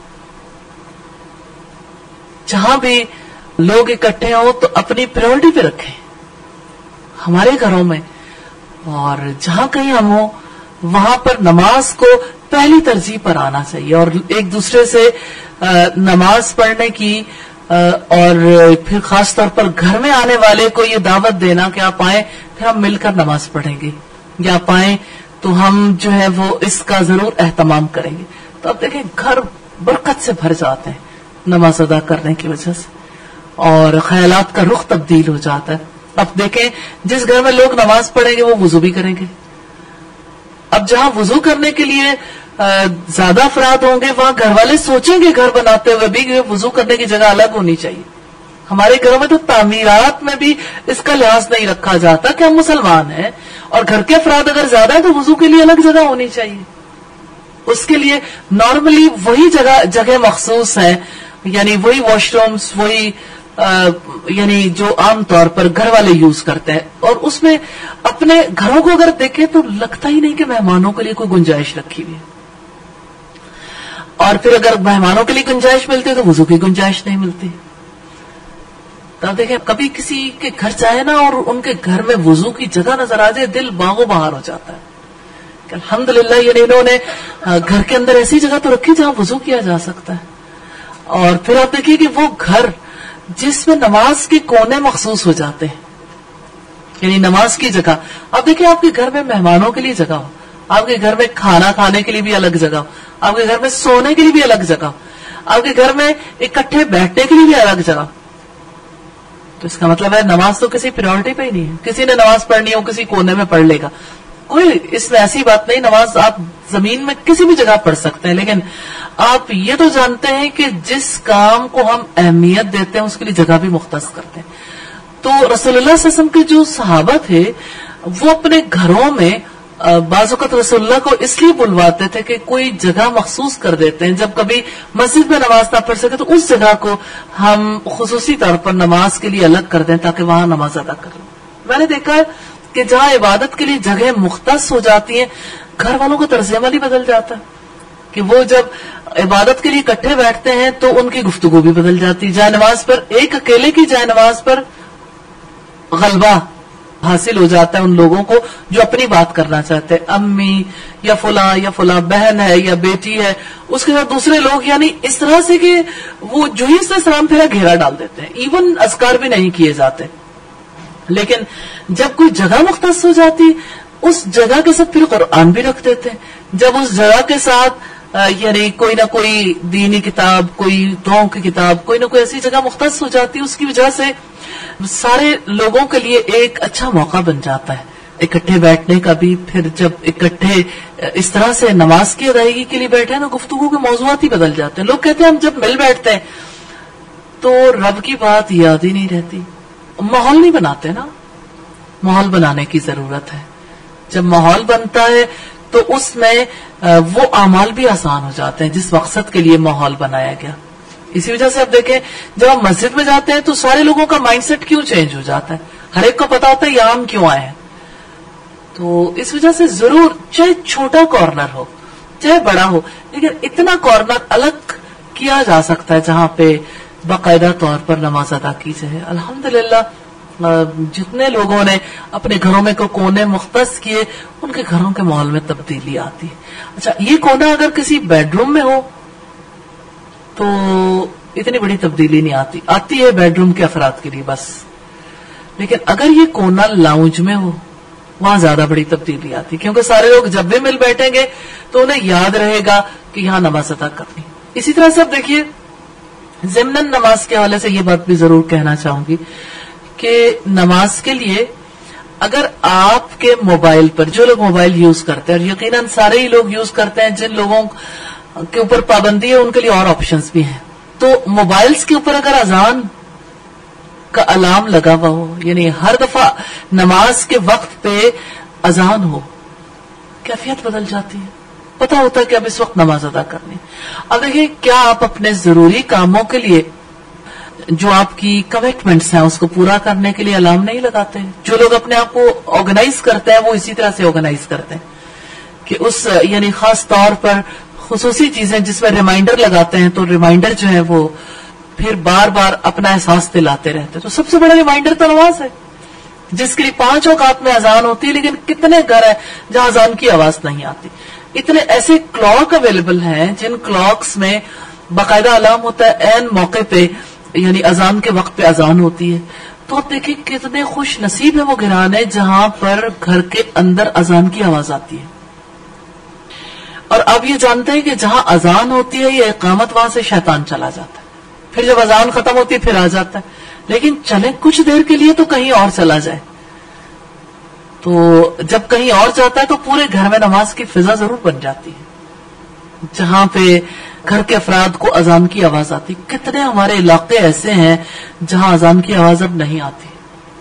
جہاں بھی لوگ اکٹھے ہوں تو اپنی پریورٹی پہ رکھیں. ہمارے گھروں میں اور جہاں کہیں ہم ہوں وہاں پر نماز کو پہلی ترجیح پر آنا چاہیے, اور ایک دوسرے سے نماز پڑھنے کی اور پھر خاص طور پر گھر میں آنے والے کو یہ دعوت دینا کہ آپ آئیں, پھر ہم مل کر نماز پڑھیں گے, یا آپ آئیں تو ہم جو ہے وہ اس کا ضرور اہتمام کریں گے. تو اب دیکھیں گھر برکت سے بھر جاتے ہیں نماز ادا کرنے کی وجہ سے, اور خیالات کا رخ تبدیل ہو جاتا ہے. اب دیکھیں جس گھر میں لوگ نماز پڑھیں گے وہ وضو بھی کریں گے. اب جہاں وضو کرنے کے لیے زیادہ افراد ہوں گے وہاں گھر والے سوچیں گے گھر بناتے ہوئے بھی کہ وضو کرنے کی جگہ الگ ہونی چاہیے. ہمارے گھروں میں تو تعمیرات میں بھی اس کا لحاظ نہیں رکھا جاتا کہ ہم مسلمان ہیں اور گھر کے افراد اگر زیادہ ہیں تو وضو کے لیے الگ جگہ ہونی چاہیے. اس کے لیے نارملی وہی جگہ مخصوص ہیں, یعنی وہی واش رومز, وہی یعنی جو عام طور پر گھر والے یوز کرتے ہیں. اور اس میں اپنے گھروں کو اگر دیکھیں تو لگتا ہی نہیں کہ مہمانوں کے لیے کوئی گنجائش رکھی ہوئی ہے. اور پھر اگر مہمانوں کے لیے گنجائش ملتی ہے تو وضو کی گنجائش نہیں ملتی. تو دیکھیں کبھی کسی کے گھر جائے نا اور ان کے گھر میں وضو کی جگہ نظر آ جائے, دل باغ و بہار ہو جاتا ہے کہ الحمدللہ یعنی انہوں نے گھر کے اندر ایسی جگہ تو رکھی جہاں وضو کیا جا سکتا ہے. اور پھر آپ دیکھیے کہ وہ گھر جس میں نماز کے کونے مخصوص ہو جاتے ہیں, یعنی نماز کی جگہ. آپ دیکھیں آپ کے گھر میں مہمانوں کے لیے جگہ ہو, آپ کے گھر میں کھانا کھانے کے لیے بھی الگ جگہ ہو, آپ کے گھر میں سونے کے لیے بھی الگ جگہ ہو, آپ کے گھر میں اکٹھے بیٹھنے کے لیے بھی الگ جگہ. تو اس کا مطلب ہے نماز تو کسی پریورٹی پہ ہی نہیں ہے. کسی نے نماز پڑھنی ہو کسی کونے میں پڑھ لے گا, کوئی اس میں ایسی بات نہیں. نماز آپ زمین میں کسی بھی جگہ پڑھ سکتے ہیں, لیکن آپ یہ تو جانتے ہیں کہ جس کام کو ہم اہمیت دیتے ہیں اس کے لیے جگہ بھی مختص کرتے ہیں. تو رسول اللہ صلی اللہ علیہ وسلم کے جو صحابہ تھے وہ اپنے گھروں میں بعض اوقات رسول اللہ کو اس لیے بلواتے تھے کہ کوئی جگہ مخصوص کر دیتے ہیں, جب کبھی مسجد میں نماز نہ پڑھ سکے تو اس جگہ کو ہم خصوصی طور پر نماز کے لیے الگ کر دیں تاکہ وہاں نماز ادا کریں. میں نے دیکھا ہے کہ جہاں عبادت کے لیے جگہ مختص ہو جاتی ہیں گھر والوں کا طرز عمل ہی بدل جاتا ہے, کہ وہ جب عبادت کے لیے اکٹھے بیٹھتے ہیں تو ان کی گفتگو بھی بدل جاتی. جائے نماز پر ایک اکیلے کی جائے نماز پر غلبہ حاصل ہو جاتا ہے ان لوگوں کو جو اپنی بات کرنا چاہتے ہیں, امی یا فلاں بہن ہے یا بیٹی ہے, اس کے ساتھ دوسرے لوگ, یعنی اس طرح سے کہ وہ جو ہی سے سلام پھیرا گھیرا ڈال دیتے ہیں, ایون اذکار بھی نہیں کیے جاتے. لیکن جب کوئی جگہ مختص ہو جاتی اس جگہ کے ساتھ پھر قرآن بھی رکھ دیتے ہیں, جب اس جگہ کے ساتھ یعنی کوئی نہ کوئی دینی کتاب، کوئی دعاؤں کی کتاب، کوئی نہ کوئی ایسی جگہ مختص ہو جاتی ہے، اس کی وجہ سے سارے لوگوں کے لیے ایک اچھا موقع بن جاتا ہے اکٹھے بیٹھنے کا بھی. پھر جب اکٹھے اس طرح سے نماز کی ادائیگی کے لیے بیٹھے نا، گفتگو کے موضوعات ہی بدل جاتے ہیں. لوگ کہتے ہیں ہم جب مل بیٹھتے ہیں تو رب کی بات یاد ہی نہیں رہتی. ماحول نہیں بناتے نا، ماحول بنانے کی ضرورت ہے. جب ماحول بنتا ہے تو اس میں وہ اعمال بھی آسان ہو جاتے ہیں جس مقصد کے لیے ماحول بنایا گیا. اسی وجہ سے آپ دیکھیں جب ہم مسجد میں جاتے ہیں تو سارے لوگوں کا مائنڈ سیٹ کیوں چینج ہو جاتا ہے، ہر ایک کو پتا ہوتا ہے یہاں ہم کیوں آئے ہیں. تو اس وجہ سے ضرور چاہے چھوٹا کارنر ہو چاہے بڑا ہو، لیکن اتنا کارنر الگ کیا جا سکتا ہے جہاں پہ باقاعدہ طور پر نماز ادا کی جائے. الحمدللہ جتنے لوگوں نے اپنے گھروں میں کوئی کونے مختص کیے، ان کے گھروں کے ماحول میں تبدیلی آتی ہے. اچھا، یہ کونا اگر کسی بیڈ روم میں ہو تو اتنی بڑی تبدیلی نہیں آتی ہے بیڈ روم کے افراد کے لیے بس. لیکن اگر یہ کونا لاؤنج میں ہو، وہاں زیادہ بڑی تبدیلی آتی، کیونکہ سارے لوگ جب بھی مل بیٹھیں گے تو انہیں یاد رہے گا کہ یہاں نماز ادا کرنی. اسی طرح سے اب دیکھیے ضمن نماز کے حوالے سے یہ بات بھی ضرور کہنا چاہوں گی کہ نماز کے لیے اگر آپ کے موبائل پر، جو لوگ موبائل یوز کرتے ہیں، اور یقیناً سارے ہی لوگ یوز کرتے ہیں، جن لوگوں کے اوپر پابندی ہے ان کے لیے اور آپشنز بھی ہیں، تو موبائلز کے اوپر اگر اذان کا الارم لگا ہوا ہو، یعنی ہر دفعہ نماز کے وقت پہ اذان ہو، کیفیت بدل جاتی ہے. پتہ ہوتا ہے کہ اب اس وقت نماز ادا کرنی. اب دیکھیں کیا آپ اپنے ضروری کاموں کے لیے جو آپ کی کمٹمنٹس ہیں اس کو پورا کرنے کے لیے الارم نہیں لگاتے؟ جو لوگ اپنے آپ کو آرگنائز کرتے ہیں وہ اسی طرح سے آرگنائز کرتے ہیں کہ اس یعنی خاص طور پر خصوصی چیزیں جس میں ریمائنڈر لگاتے ہیں، تو ریمائنڈر جو ہے وہ پھر بار بار اپنا احساس دلاتے رہتے ہیں. تو سب سے بڑا ریمائنڈر تو نماز ہے، جس کے لیے 5 اوقات میں اذان ہوتی ہے، لیکن کتنے گھر ہیں جہاں اذان کی آواز نہیں آتی. اتنے ایسے کلاک اویلیبل ہیں جن کلاکس میں باقاعدہ الارم ہوتا ہے، عین موقع پہ یعنی اذان کے وقت پہ اذان ہوتی ہے. تو آپ دیکھیں کتنے خوش نصیب ہے وہ گھرانے جہاں پر گھر کے اندر اذان کی آواز آتی ہے. اور اب یہ جانتے ہیں کہ جہاں اذان ہوتی ہے یا اقامت، وہاں سے شیطان چلا جاتا ہے. پھر جب اذان ختم ہوتی ہے پھر آ جاتا ہے. لیکن چلیں کچھ دیر کے لیے تو کہیں اور چلا جائے. تو جب کہیں اور جاتا ہے تو پورے گھر میں نماز کی فضا ضرور بن جاتی ہے جہاں پہ گھر کے افراد کو اذان کی آواز آتی. کتنے ہمارے علاقے ایسے ہیں جہاں اذان کی آواز اب نہیں آتی،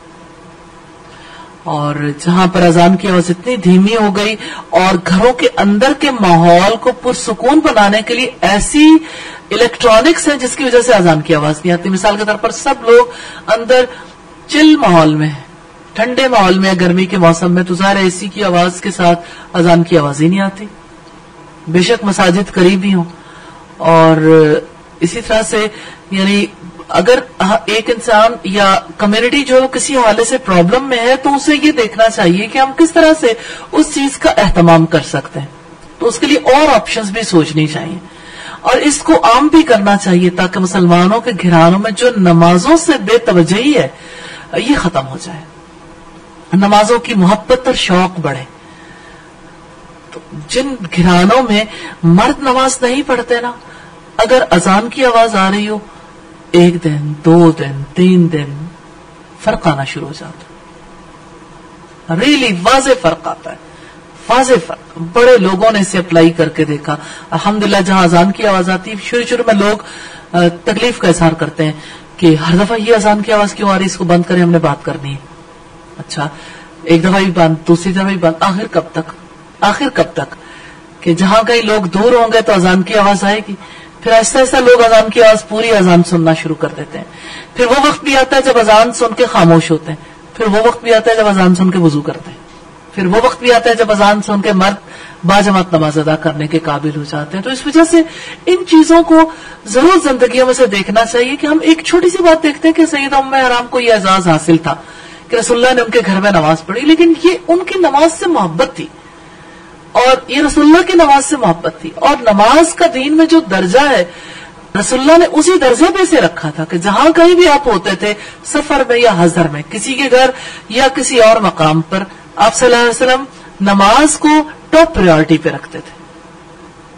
اور جہاں پر اذان کی آواز اتنی دھیمی ہو گئی، اور گھروں کے اندر کے ماحول کو پرسکون بنانے کے لیے ایسی الیکٹرانکس ہیں جس کی وجہ سے اذان کی آواز نہیں آتی. مثال کے طور پر سب لوگ اندر چل ماحول میں، ٹھنڈے ماحول میں، گرمی کے موسم میں تو ظاہر اے سی کی آواز کے ساتھ اذان کی آواز ہی نہیں آتی، بے شک مساجد قریب ہی ہوں. اور اسی طرح سے یعنی اگر ایک انسان یا کمیونٹی جو کسی حوالے سے پرابلم میں ہے تو اسے یہ دیکھنا چاہیے کہ ہم کس طرح سے اس چیز کا اہتمام کر سکتے ہیں. تو اس کے لیے اور آپشنز بھی سوچنی چاہیے، اور اس کو عام بھی کرنا چاہیے تاکہ مسلمانوں کے گھرانوں میں جو نمازوں سے بے توجہی ہے یہ ختم ہو جائے، نمازوں کی محبت اور شوق بڑھے. تو جن گھرانوں میں مرد نماز نہیں پڑھتے نا، اگر اذان کی آواز آ رہی ہو 1 دن 2 دن 3 دن فرق آنا شروع ہو جاتا ہے. ریلی واضح فرق آتا ہے، واضح فرق. بڑے لوگوں نے اسے اپلائی کر کے دیکھا. الحمدللہ جہاں اذان کی آواز آتی ہے، شروع میں لوگ تکلیف کا اظہار کرتے ہیں کہ ہر دفعہ یہ اذان کی آواز کیوں آ رہی ہے، اس کو بند کریں، ہم نے بات کرنی ہے. اچھا ایک دفعہ بھی بند، دوسری دفعہ بھی بند، آخر کب تک کہ جہاں کہیں لوگ دور ہوں گے تو اذان کی آواز آئے گی. پھر آہستہ آہستہ لوگ اذان کی آواز پوری اذان سننا شروع کر دیتے ہیں. پھر وہ وقت بھی آتا ہے جب اذان سن کے خاموش ہوتے ہیں. پھر وہ وقت بھی آتا ہے جب اذان سن کے وضو کرتے ہیں. پھر وہ وقت بھی آتا ہے جب اذان سن کے مرد باجماعت نماز ادا کرنے کے قابل ہو جاتے ہیں. تو اس وجہ سے ان چیزوں کو ضرور زندگیوں میں سے دیکھنا چاہیے کہ ہم ایک چھوٹی سی بات دیکھتے ہیں کہ سیدہ ام حرام کو یہ اعزاز حاصل تھا کہ رسول اللہ نے ان کے گھر میں نماز پڑھی، لیکن یہ ان کی نماز سے محبت تھی، اور یہ رسول اللہ کی نماز سے محبت تھی. اور نماز کا دین میں جو درجہ ہے رسول اللہ نے اسی درجے پہ سے رکھا تھا کہ جہاں کہیں بھی آپ ہوتے تھے، سفر میں یا حضر میں، کسی کے گھر یا کسی اور مقام پر، آپ صلی اللہ علیہ وسلم نماز کو ٹاپ پریورٹی پہ رکھتے تھے.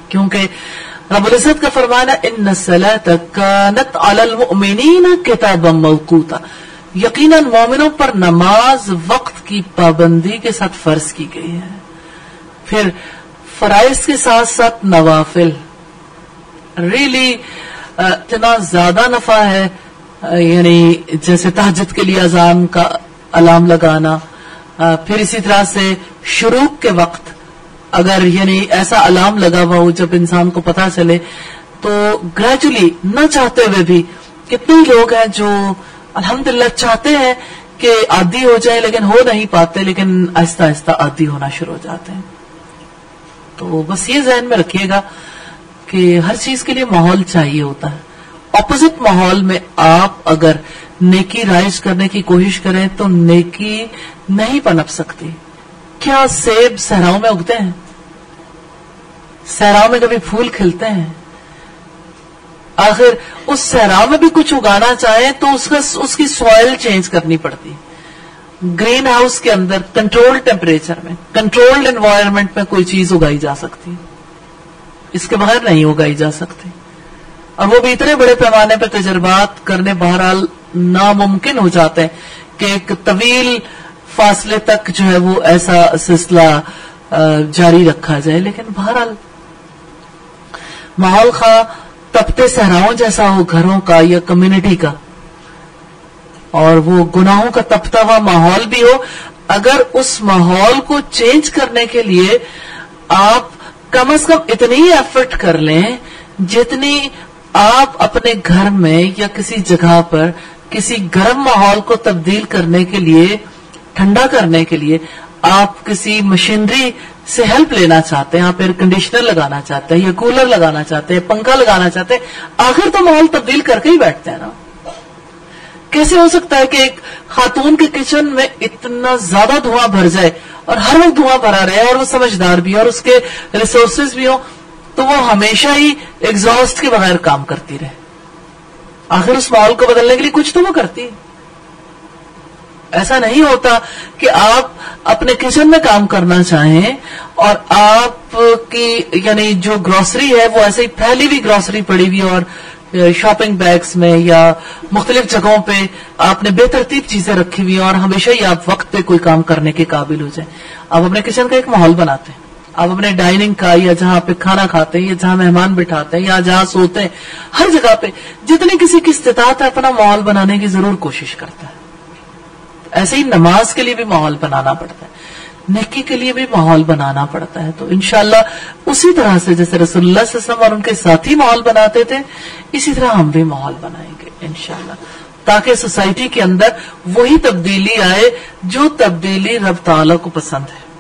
کیونکہ رب العزت کا فرمانا ان الصلاۃ کانت علی المؤمنین کتابا موقوتا، یقیناً مومنوں پر نماز وقت کی پابندی کے ساتھ فرض کی گئی ہے. پھر فرائض کے ساتھ ساتھ نوافل، ریلی اتنا زیادہ نفع ہے، یعنی جیسے تہجد کے لیے اذان کا الارم لگانا، پھر اسی طرح سے شروق کے وقت اگر یعنی ایسا الارم لگا ہوا ہو جب انسان کو پتا چلے تو گریجولی نہ چاہتے ہوئے بھی کتنے لوگ ہیں جو الحمدللہ چاہتے ہیں کہ عادی ہو جائے لیکن ہو نہیں پاتے، لیکن آہستہ آہستہ عادی ہونا شروع ہو جاتے ہیں. تو بس یہ ذہن میں رکھیے گا کہ ہر چیز کے لیے ماحول چاہیے ہوتا ہے. اپوزٹ ماحول میں آپ اگر نیکی رائج کرنے کی کوشش کریں تو نیکی نہیں پنپ سکتی. کیا سیب صحراؤں میں اگتے ہیں؟ صحراؤں میں کبھی پھول کھلتے ہیں؟ آخر اس صحرا میں بھی کچھ اگانا چاہیں تو اس کی سوائل چینج کرنی پڑتی. گرین ہاؤس کے اندر کنٹرول ٹیمپریچر میں، کنٹرولڈ انوائرمنٹ میں کوئی چیز اگائی جا سکتی، اس کے بغیر نہیں اگائی جا سکتی. اور وہ بھی اتنے بڑے پیمانے پہ تجربات کرنے بہرحال ناممکن ہو جاتے ہیں کہ ایک طویل فاصلے تک جو ہے وہ ایسا سلسلہ جاری رکھا جائے. لیکن بہرحال ماحول خواہ تپتے صحراؤں جیسا ہو گھروں کا یا کمیونٹی کا، اور وہ گناہوں کا تپتا ہوا ماحول بھی ہو، اگر اس ماحول کو چینج کرنے کے لیے آپ کم از کم اتنی ایفرٹ کر لیں جتنی آپ اپنے گھر میں یا کسی جگہ پر کسی گرم ماحول کو تبدیل کرنے کے لیے، ٹھنڈا کرنے کے لیے آپ کسی مشینری سے ہیلپ لینا چاہتے ہیں، آپ ایئر کنڈیشنر لگانا چاہتے ہیں یا کولر لگانا چاہتے ہیں، پنکھا لگانا چاہتے ہیں، آخر تو ماحول تبدیل کر کے ہی بیٹھتے ہیں نا. کیسے ہو سکتا ہے کہ ایک خاتون کے کچن میں اتنا زیادہ دھواں بھر جائے اور ہر وقت دھواں بھرا رہے اور وہ سمجھدار بھی اور اس کے ریسورسز بھی ہوں تو وہ ہمیشہ ہی ایگزاسٹ کے بغیر کام کرتی رہے؟ آخر اس ماحول کو بدلنے کے لیے کچھ تو وہ کرتی ہے. ایسا نہیں ہوتا کہ آپ اپنے کچن میں کام کرنا چاہیں اور آپ کی یعنی جو گروسری ہے وہ ایسے ہی پھیلی ہوئی گروسری پڑی ہوئی اور شاپنگ بیگز میں یا مختلف جگہوں پہ آپ نے بے ترتیب چیزیں رکھی ہوئی اور ہمیشہ ہی آپ وقت پہ کوئی کام کرنے کے قابل ہو جائیں. آپ اپنے کچن کا ایک ماحول بناتے ہیں، آپ اپنے ڈائننگ کا یا جہاں پہ کھانا کھاتے ہیں یا جہاں مہمان بٹھاتے ہیں یا جہاں سوتے ہیں، ہر جگہ پہ جتنی کسی کی استطاعت ہے اپنا ماحول بنانے کی ضرور کوشش کرتا ہے. ایسے ہی نماز کے لیے بھی ماحول بنانا پڑتا ہے، نیکی کے لیے بھی ماحول بنانا پڑتا ہے. تو انشاءاللہ اسی طرح سے جیسے رسول اللہ صلی اللہ علیہ وسلم اور ان کے ساتھی ماحول بناتے تھے اسی طرح ہم بھی ماحول بنائیں گے انشاءاللہ، تاکہ سوسائٹی کے اندر وہی تبدیلی آئے جو تبدیلی رب تعالیٰ کو پسند ہے.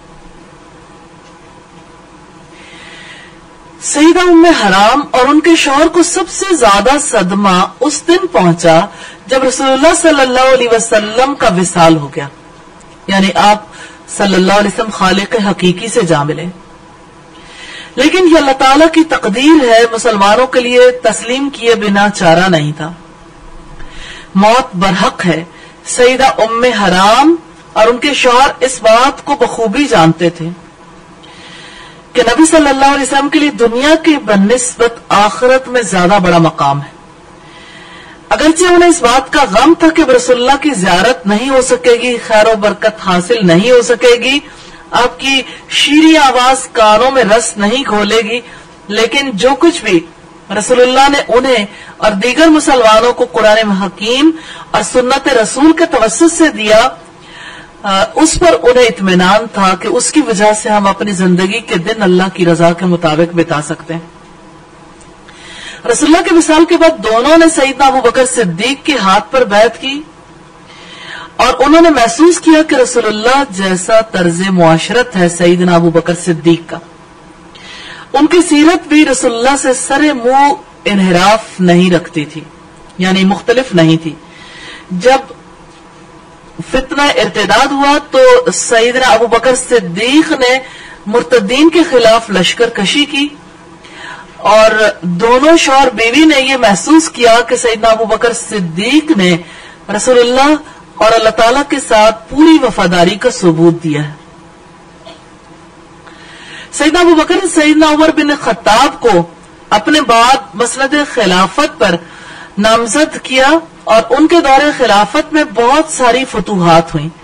سیدہ ام حرام اور ان کے شوہر کو سب سے زیادہ صدمہ اس دن پہنچا جب رسول اللہ صلی اللہ علیہ وسلم کا وصال ہو گیا، یعنی آپ صلی اللہ علیہ وسلم خالق حقیقی سے جا ملے. لیکن یہ اللہ تعالیٰ کی تقدیر ہے، مسلمانوں کے لیے تسلیم کیے بنا چارہ نہیں تھا. موت برحق ہے. سیدہ ام حرام اور ان کے شوہر اس بات کو بخوبی جانتے تھے کہ نبی صلی اللہ علیہ وسلم کے لیے دنیا کے بنسبت آخرت میں زیادہ بڑا مقام ہے. اگرچہ انہیں اس بات کا غم تھا کہ رسول اللہ کی زیارت نہیں ہو سکے گی، خیر و برکت حاصل نہیں ہو سکے گی، آپ کی شیریں آواز کانوں میں رس نہیں کھولے گی، لیکن جو کچھ بھی رسول اللہ نے انہیں اور دیگر مسلمانوں کو قرآن حکیم اور سنت رسول کے توسط سے دیا، اس پر انہیں اطمینان تھا کہ اس کی وجہ سے ہم اپنی زندگی کے دن اللہ کی رضا کے مطابق بتا سکتے ہیں. رسول اللہ کے وصال کے بعد دونوں نے سیدنا ابو بکر صدیق کے ہاتھ پر بیعت کی اور انہوں نے محسوس کیا کہ رسول اللہ جیسا طرز معاشرت ہے سیدنا ابو بکر صدیق کا، ان کی سیرت بھی رسول اللہ سے سر منہ انحراف نہیں رکھتی تھی، یعنی مختلف نہیں تھی. جب فتنہ ارتداد ہوا تو سیدنا ابو بکر صدیق نے مرتدین کے خلاف لشکر کشی کی اور دونوں شوہر بیوی نے یہ محسوس کیا کہ سیدنا ابو بکر صدیق نے رسول اللہ اور اللہ تعالیٰ کے ساتھ پوری وفاداری کا ثبوت دیا ہے. سیدنا ابو بکر نے سیدنا عمر بن خطاب کو اپنے بعد مسند خلافت پر نامزد کیا اور ان کے دور خلافت میں بہت ساری فتوحات ہوئیں.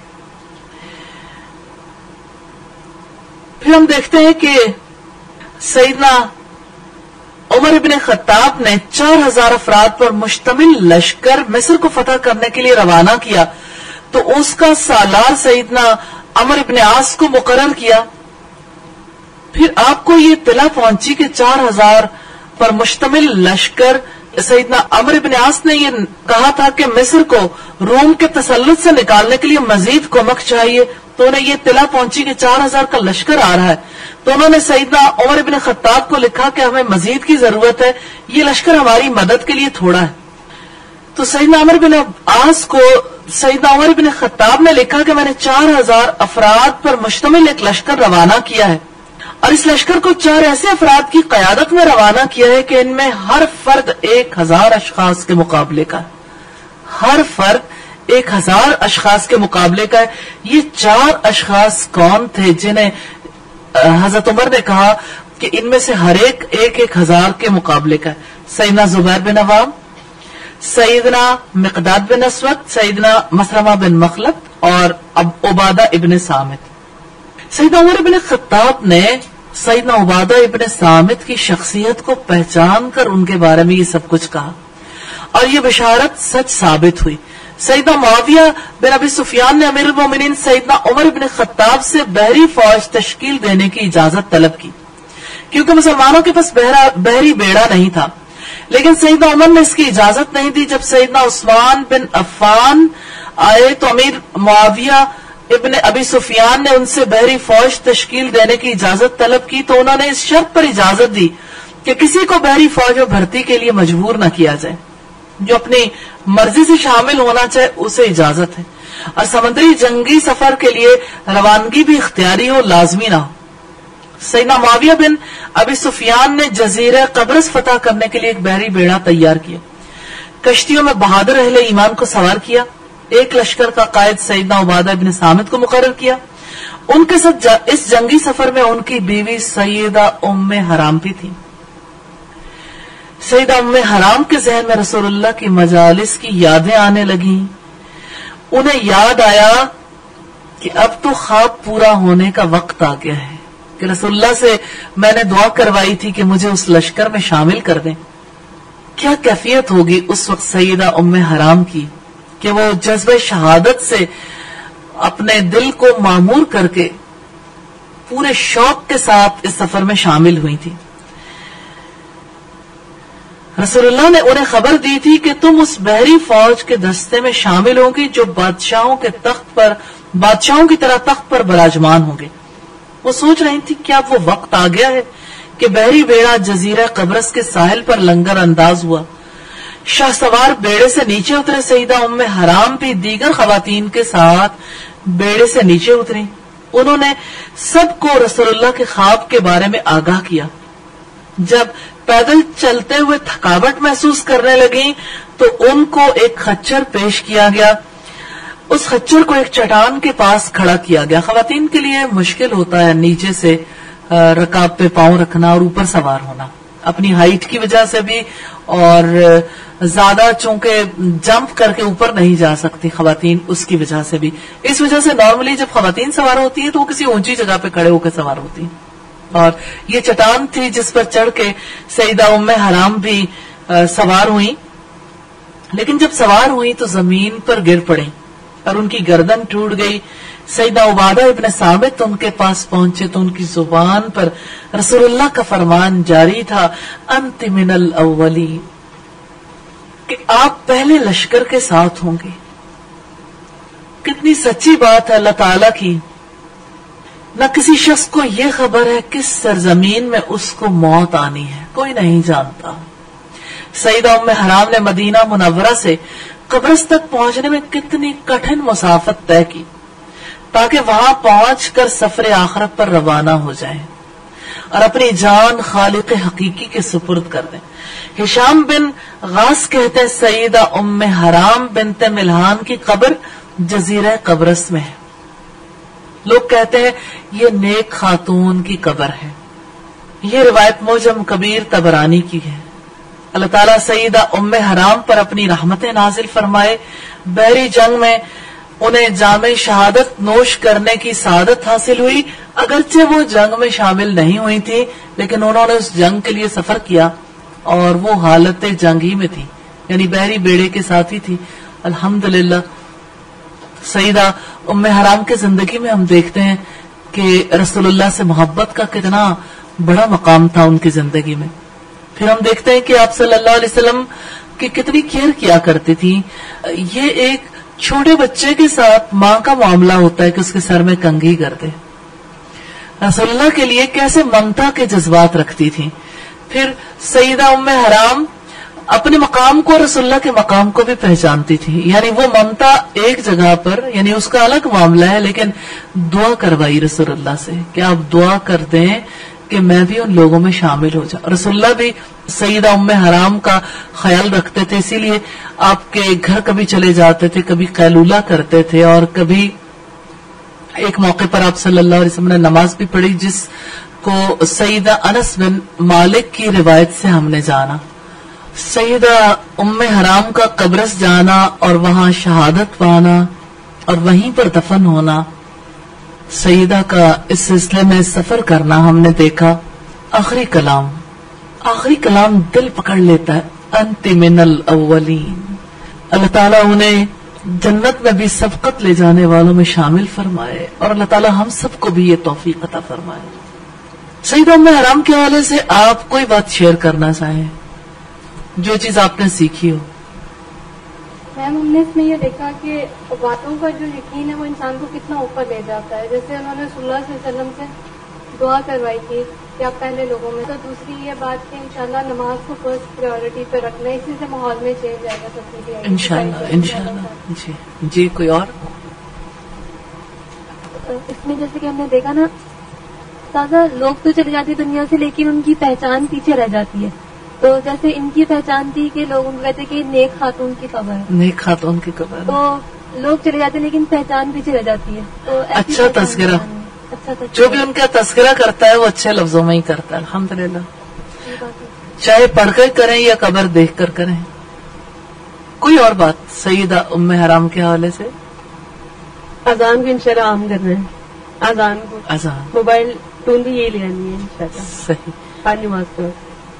پھر ہم دیکھتے ہیں کہ سیدنا عمر بن خطاب نے 4000 افراد پر مشتمل لشکر مصر کو فتح کرنے کے لیے روانہ کیا تو اس کا سالار سیدنا عمر بن عاص کو مقرر کیا. پھر آپ کو یہ اطلاع پہنچی کہ 4000 پر مشتمل لشکر سیدنا عمر بن عاص نے یہ کہا تھا کہ مصر کو روم کے تسلط سے نکالنے کے لیے مزید کمک چاہیے. تو انہیں یہ اطلاع پہنچی کہ 4000 کا لشکر آ رہا ہے تو انہوں نے سیدنا عمر بن خطاب کو لکھا کہ ہمیں مزید کی ضرورت ہے, یہ لشکر ہماری مدد کے لیے تھوڑا ہے. تو سیدنا عمر بن عاص کو سیدنا عمر بن خطاب نے لکھا کہ میں نے 4000 افراد پر مشتمل ایک لشکر روانہ کیا ہے اور اس لشکر کو 4 ایسے افراد کی قیادت میں روانہ کیا ہے کہ ان میں ہر فرد 1000 اشخاص کے مقابلے کا ہے. ہر فرد 1000 اشخاص کے مقابلے کا ہے. یہ 4 اشخاص کون تھے جنہیں حضرت عمر نے کہا کہ ان میں سے ہر ایک 1000 کے مقابلے کا ہے؟ سیدنا زبیر بن عوام, سیدنا مقداد بن اسود, سیدنا مسلمہ بن مخلد اور عبادہ ابن صامت. سیدنا عمر بن خطاب نے سیدنا عبادہ ابن صامت کی شخصیت کو پہچان کر ان کے بارے میں یہ سب کچھ کہا اور یہ بشارت سچ ثابت ہوئی. سیدنا معاویہ بن ابی سفیان نے امیر المومنین سیدنا عمر بن خطاب سے بحری فوج تشکیل دینے کی اجازت طلب کی کیونکہ مسلمانوں کے پاس بحری بیڑا نہیں تھا, لیکن سیدنا عمر نے اس کی اجازت نہیں دی. جب سیدنا عثمان بن عفان آئے تو امیر معاویہ ابن ابی سفیان نے ان سے بحری فوج تشکیل دینے کی اجازت طلب کی تو انہوں نے اس شرط پر اجازت دی کہ کسی کو بحری فوج میں بھرتی کے لیے مجبور نہ کیا جائے, جو اپنی مرضی سے شامل ہونا چاہے اسے اجازت ہے, اور سمندری جنگی سفر کے لیے روانگی بھی اختیاری ہو, لازمی نہ ہو. سیدنا معاویہ بن ابی سفیان نے جزیرہ قبرص فتح کرنے کے لیے ایک بحری بیڑا تیار کیا, کشتیوں میں بہادر اہل ایمان کو سوار کیا, ایک لشکر کا قائد سیدنا عبادہ ابن صامت کو مقرر کیا. ان کے ساتھ اس جنگی سفر میں ان کی بیوی سیدہ ام حرام بھی تھی. سیدہ ام حرام کے ذہن میں رسول اللہ کی مجالس کی یادیں آنے لگیں. انہیں یاد آیا کہ اب تو خواب پورا ہونے کا وقت آ گیا ہے کہ رسول اللہ سے میں نے دعا کروائی تھی کہ مجھے اس لشکر میں شامل کر دیں. کیا کیفیت ہوگی اس وقت سیدہ ام حرام کی کہ وہ جذبہ شہادت سے اپنے دل کو معمور کر کے پورے شوق کے ساتھ اس سفر میں شامل ہوئی تھی. رسول اللہ نے انہیں خبر دی تھی کہ تم اس بحری فوج کے دستے میں شامل ہوگی جو بادشاہوں کی طرح تخت پر براجمان ہوں گے. وہ سوچ رہی تھی کیا وہ وقت آ گیا ہے کہ بحری بیڑا جزیرہ قبرص کے ساحل پر لنگر انداز ہوا. شاہ سوار بیڑے سے نیچے اترے. سیدہ ام حرام بھی دیگر خواتین کے ساتھ بیڑے سے نیچے اتری. انہوں نے سب کو رسول اللہ کے خواب کے بارے میں آگاہ کیا. جب پیدل چلتے ہوئے تھکاوٹ محسوس کرنے لگیں تو ان کو ایک خچر پیش کیا گیا. اس خچر کو ایک چٹان کے پاس کھڑا کیا گیا. خواتین کے لیے مشکل ہوتا ہے نیچے سے رکاب پہ پاؤں رکھنا اور اوپر سوار ہونا, اپنی ہائٹ کی وجہ سے بھی, اور زیادہ چونکہ جمپ کر کے اوپر نہیں جا سکتی خواتین اس کی وجہ سے بھی. اس وجہ سے نارملی جب خواتین سوار ہوتی ہیں تو وہ کسی اونچی جگہ پہ کھڑے ہو کے سوار ہوتی ہیں, اور یہ چٹان تھی جس پر چڑھ کے سیدہ ام حرام بھی سوار ہوئی. لیکن جب سوار ہوئی تو زمین پر گر پڑیں اور ان کی گردن ٹوٹ گئی. سیدہ عبادہ ابن صامت ان کے پاس پہنچے تو ان کی زبان پر رسول اللہ کا فرمان جاری تھا, انت من الاولین, کہ آپ پہلے لشکر کے ساتھ ہوں گے. کتنی سچی بات ہے اللہ تعالی کی. نہ کسی شخص کو یہ خبر ہے کس سرزمین میں اس کو موت آنی ہے, کوئی نہیں جانتا. سیدہ ام حرام نے مدینہ منورہ سے قبرص تک پہنچنے میں کتنی کٹھن مسافت طے کی تاکہ وہاں پہنچ کر سفر آخرت پر روانہ ہو جائیں اور اپنی جان خالق حقیقی کے سپرد کر دیں. ہشام بن غاس کہتے ہیں سیدہ ام حرام بنت ملحان کی قبر جزیرہ قبرص میں ہے. لوگ کہتے ہیں یہ نیک خاتون کی قبر ہے. یہ روایت معجم کبیر طبرانی کی ہے. اللہ تعالیٰ سیدہ ام حرام پر اپنی رحمتیں نازل فرمائے. بحری جنگ میں انہیں جام شہادت نوش کرنے کی سعادت حاصل ہوئی. اگرچہ وہ جنگ میں شامل نہیں ہوئی تھی لیکن انہوں نے اس جنگ کے لیے سفر کیا اور وہ حالت جنگ ہی میں تھی, یعنی بحری بیڑے کے ساتھ ہی تھی. الحمدللہ سیدہ ام حرام کی زندگی میں ہم دیکھتے ہیں کہ رسول اللہ سے محبت کا کتنا بڑا مقام تھا ان کی زندگی میں. پھر ہم دیکھتے ہیں کہ آپ صلی اللہ علیہ وسلم کی کتنی کیئر کیا کرتی تھی. یہ ایک چھوٹے بچے کے ساتھ ماں کا معاملہ ہوتا ہے کہ اس کے سر میں کنگھی کر دے. رسول اللہ کے لیے کیسے ممتا کے جذبات رکھتی تھی. پھر سیدہ ام حرام اپنے مقام کو رسول اللہ کے مقام کو بھی پہچانتی تھی. یعنی وہ ممتا ایک جگہ پر, یعنی اس کا الگ معاملہ ہے, لیکن دعا کروائی رسول اللہ سے کہ آپ دعا کر دیں کہ میں بھی ان لوگوں میں شامل ہو جاؤں. رسول اللہ بھی سیدہ ام حرام کا خیال رکھتے تھے, اسی لیے آپ کے گھر کبھی چلے جاتے تھے, کبھی قیلولہ کرتے تھے, اور کبھی ایک موقع پر آپ صلی اللہ علیہ وسلم نے نماز بھی پڑھی جس کو سیدہ انس بن مالک کی روایت سے ہم نے جانا. سیدہ ام حرام کا قبرس جانا اور وہاں شہادت پانا اور وہیں پر دفن ہونا, سیدہ کا اس سلسلے میں سفر کرنا ہم نے دیکھا. آخری کلام دل پکڑ لیتا ہے, انت من الاولین. اللہ تعالیٰ انہیں جنت میں بھی سبقت لے جانے والوں میں شامل فرمائے, اور اللہ تعالیٰ ہم سب کو بھی یہ توفیق عطا فرمائے. سیدہ ام حرام کے حوالے سے آپ کوئی بات شیئر کرنا چاہیں, جو چیز آپ نے سیکھی ہو؟ میم ہم نے اس میں یہ دیکھا کہ باتوں کا جو یقین ہے وہ انسان کو کتنا اوپر لے جاتا ہے. جیسے انہوں نے صلی اللہ علیہ وسلم سے دعا کروائی تھی کہ آپ پہلے لوگوں میں. تو دوسری یہ بات کہ انشاءاللہ نماز کو فرسٹ پریورٹی پہ رکھنا, اسی سے ماحول میں چینج آئے گا, تبدیلی آئے گی انشاءاللہ. جی کوئی اور؟ اس میں جیسے کہ ہم نے دیکھا نا تازہ لوگ تو چلے جاتے دنیا سے لیکن ان کی پہچان پیچھے رہ جاتی ہے. تو جیسے ان کی پہچان تھی کہ لوگ ان کو کہتے کہ نیک خاتون کی قبر ہے, نیک خاتون کی قبر, تو لوگ چلے جاتے لیکن پہچان پیچھے رہ جاتی ہے. تو اچھا تذکرہ, جو بھی ان کا تذکرہ کرتا ہے وہ اچھے لفظوں میں ہی کرتا ہے. الحمدللہ, چاہے پڑھ کر کریں یا قبر دیکھ کر کریں. کوئی اور بات سیدہ ام حرام کے حوالے سے؟ اذان کو انشاءاللہ عام کرنا ہے. اذان کو موبائل ٹون بھی یہ لینی ہے انشاءاللہ. صحیح, ہر نماز کو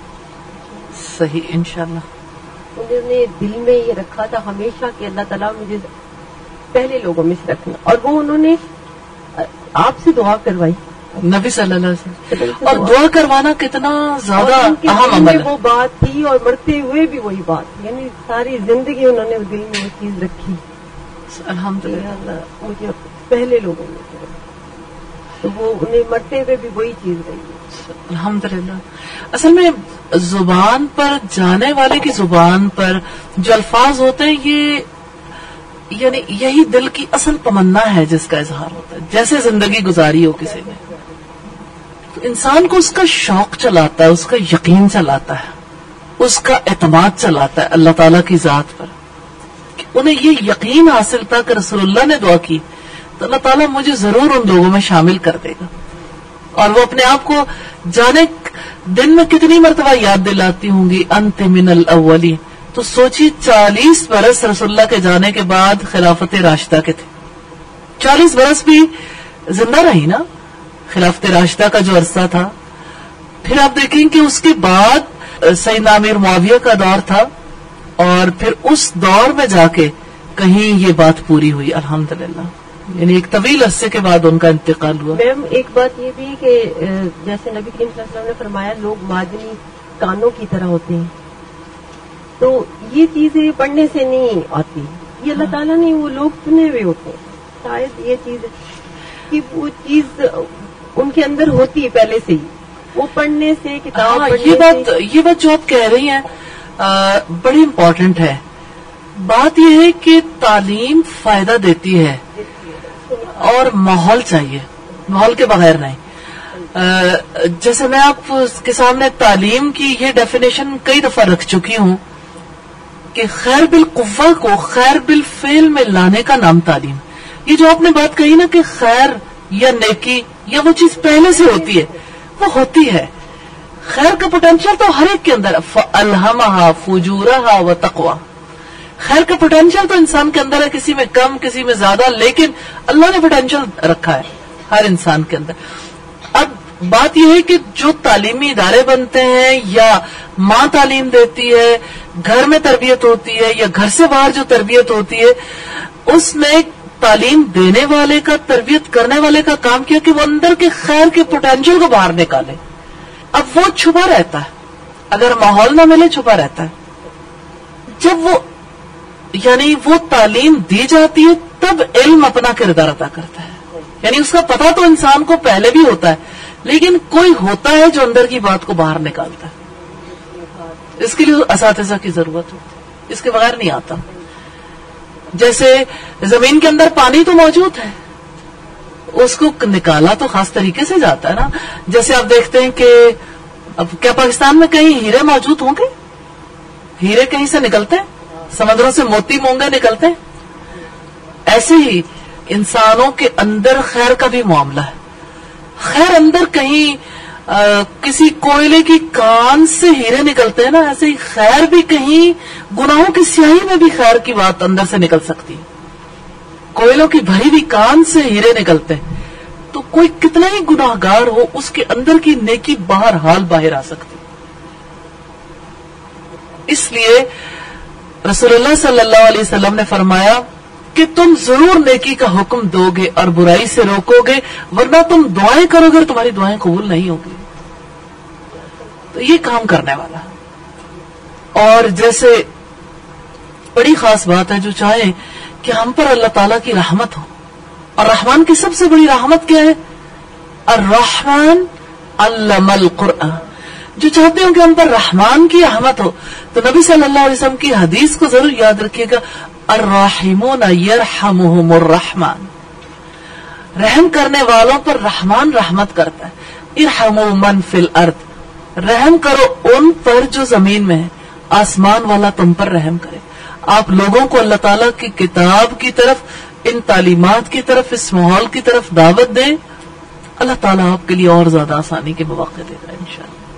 صحیح انشاءاللہ. انہوں نے دل میں یہ رکھا تھا ہمیشہ کہ اللہ تعالیٰ مجھے پہلے لوگوں میں سے رکھنا, اور وہ انہوں نے آپ سے دعا کروائی نبی صلی اللہ علیہ وسلم. اور دعا کروانا کتنا زیادہ اہم عمل ہے. وہ بات تھی اور مرتے ہوئے بھی وہی بات, یعنی ساری زندگی انہوں نے دل میں وہ چیز رکھی. الحمدللہ مجھے پہلے لوگوں میں سے رکھی, تو وہ انہیں مرتے ہوئے بھی وہی چیز رہی. الحمدللہ. اصل میں زبان پر, جانے والے کی زبان پر جو الفاظ ہوتے ہیں یہ یعنی یہی دل کی اصل تمنا ہے جس کا اظہار ہوتا ہے. جیسے زندگی گزاری ہو کسی نے, تو انسان کو اس کا شوق چلاتا ہے, اس کا یقین چلاتا ہے, اس کا اعتماد چلاتا ہے اللہ تعالیٰ کی ذات پر. کہ انہیں یہ یقین حاصل تھا کہ رسول اللہ نے دعا کی تو اللہ تعالیٰ مجھے ضرور ان لوگوں میں شامل کر دے گا. اور وہ اپنے آپ کو جانے دن میں کتنی مرتبہ یاد دلاتی ہوں گی انت من الاولین. تو سوچی 40 برس رسول اللہ کے جانے کے بعد خلافت راشدہ کے تھے. 40 برس بھی زندہ رہی نا خلافت راشدہ کا جو عرصہ تھا. پھر آپ دیکھیں کہ اس کے بعد سیدنا امیر معاویہ کا دور تھا, اور پھر اس دور میں جا کے کہیں یہ بات پوری ہوئی الحمدللہ. یعنی ایک طویل عرصے کے بعد ان کا انتقال ہوا. میم ایک بات یہ بھی کہ جیسے نبی کریم صلی اللہ علیہ وسلم نے فرمایا لوگ معدنی کانوں کی طرح ہوتے ہیں, تو یہ چیزیں پڑھنے سے نہیں آتی, یہ اللہ تعالیٰ نے وہ لوگ چنے ہوئے ہوتے ہیں. شاید یہ چیز کہ وہ چیز ان کے اندر ہوتی ہے پہلے سے ہی, وہ پڑھنے سے کتاب یہ بات جو آپ کہہ رہی ہیں بڑی امپورٹنٹ ہے. بات یہ ہے کہ تعلیم فائدہ دیتی ہے اور ماحول چاہیے, ماحول کے بغیر نہیں. جیسے میں آپ کے سامنے تعلیم کی یہ ڈیفینیشن کئی دفعہ رکھ چکی ہوں کہ خیر بالقوہ کو خیر بالفعل میں لانے کا نام تعلیم. یہ جو آپ نے بات کہی نا کہ خیر یا نیکی یا وہ چیز پہلے سے ہوتی ہے وہ ہوتی ہے. خیر کا پوٹینشیل تو ہر ایک کے اندر ہے. فَأَلْهَمَهَا فُجُورَهَا وَتَقْوَى. خیر کا پوٹینشیل تو انسان کے اندر ہے, کسی میں کم کسی میں زیادہ, لیکن اللہ نے پوٹینشیل رکھا ہے ہر انسان کے اندر. اب بات یہ ہے کہ جو تعلیمی ادارے بنتے ہیں یا ماں تعلیم دیتی ہے, گھر میں تربیت ہوتی ہے یا گھر سے باہر جو تربیت ہوتی ہے, اس میں تعلیم دینے والے کا, تربیت کرنے والے کا کام کیا کہ وہ اندر کے خیر کے پوٹینشیل کو باہر نکالے. اب وہ چھپا رہتا ہے, اگر ماحول نہ ملے چھپا رہتا ہے. جب وہ یعنی وہ تعلیم دی جاتی ہے تب علم اپنا کردار ادا کرتا ہے. یعنی اس کا پتہ تو انسان کو پہلے بھی ہوتا ہے, لیکن کوئی ہوتا ہے جو اندر کی بات کو باہر نکالتا ہے. اس کے لیے اساتذہ کی ضرورت ہوتی ہے, اس کے بغیر نہیں آتا. جیسے زمین کے اندر پانی تو موجود ہے, اس کو نکالا تو خاص طریقے سے جاتا ہے نا. جیسے آپ دیکھتے ہیں کہ اب کیا پاکستان میں کہیں ہیرے موجود ہوں گے؟ ہیرے کہیں سے نکلتے ہیں, سمندروں سے موتی مونگے نکلتے ہیں. ایسے ہی انسانوں کے اندر خیر کا بھی معاملہ ہے. خیر اندر کہیں کسی کوئلے کی کان سے ہیرے نکلتے ہیں نا, ایسے ہی خیر بھی کہیں گناہوں کی سیاہی میں بھی خیر کی بات اندر سے نکل سکتی ہے. کوئلوں کی بھری ہوئی کان سے ہیرے نکلتے ہیں, تو کوئی کتنا ہی گناہ گار ہو اس کے اندر کی نیکی باہر آ سکتی. اس لیے رسول اللہ صلی اللہ علیہ وسلم نے فرمایا کہ تم ضرور نیکی کا حکم دو گے اور برائی سے روکو گے, ورنہ تم دعائیں کرو گے اور تمہاری دعائیں قبول نہیں ہوگی. تو یہ کام کرنے والا. اور جیسے بڑی خاص بات ہے, جو چاہے کہ ہم پر اللہ تعالیٰ کی رحمت ہو, اور رحمان کی سب سے بڑی رحمت کیا ہے؟ الرحمن علم القرآن. جو چاہتے ہوں کہ ہم پر رحمان کی رحمت ہو, تو نبی صلی اللہ علیہ وسلم کی حدیث کو ضرور یاد رکھیے گا, الراحمون یرحمہم الرحمن. رحم کرنے والوں پر رحمان رحمت کرتا ہے. ارحموا من فی الارض, رحم کرو ان پر جو زمین میں ہے, آسمان والا تم پر رحم کرے. آپ لوگوں کو اللہ تعالیٰ کی کتاب کی طرف, ان تعلیمات کی طرف, اس ماحول کی طرف دعوت دیں, اللہ تعالیٰ آپ کے لیے اور زیادہ آسانی کے مواقع دے گا انشاءاللہ.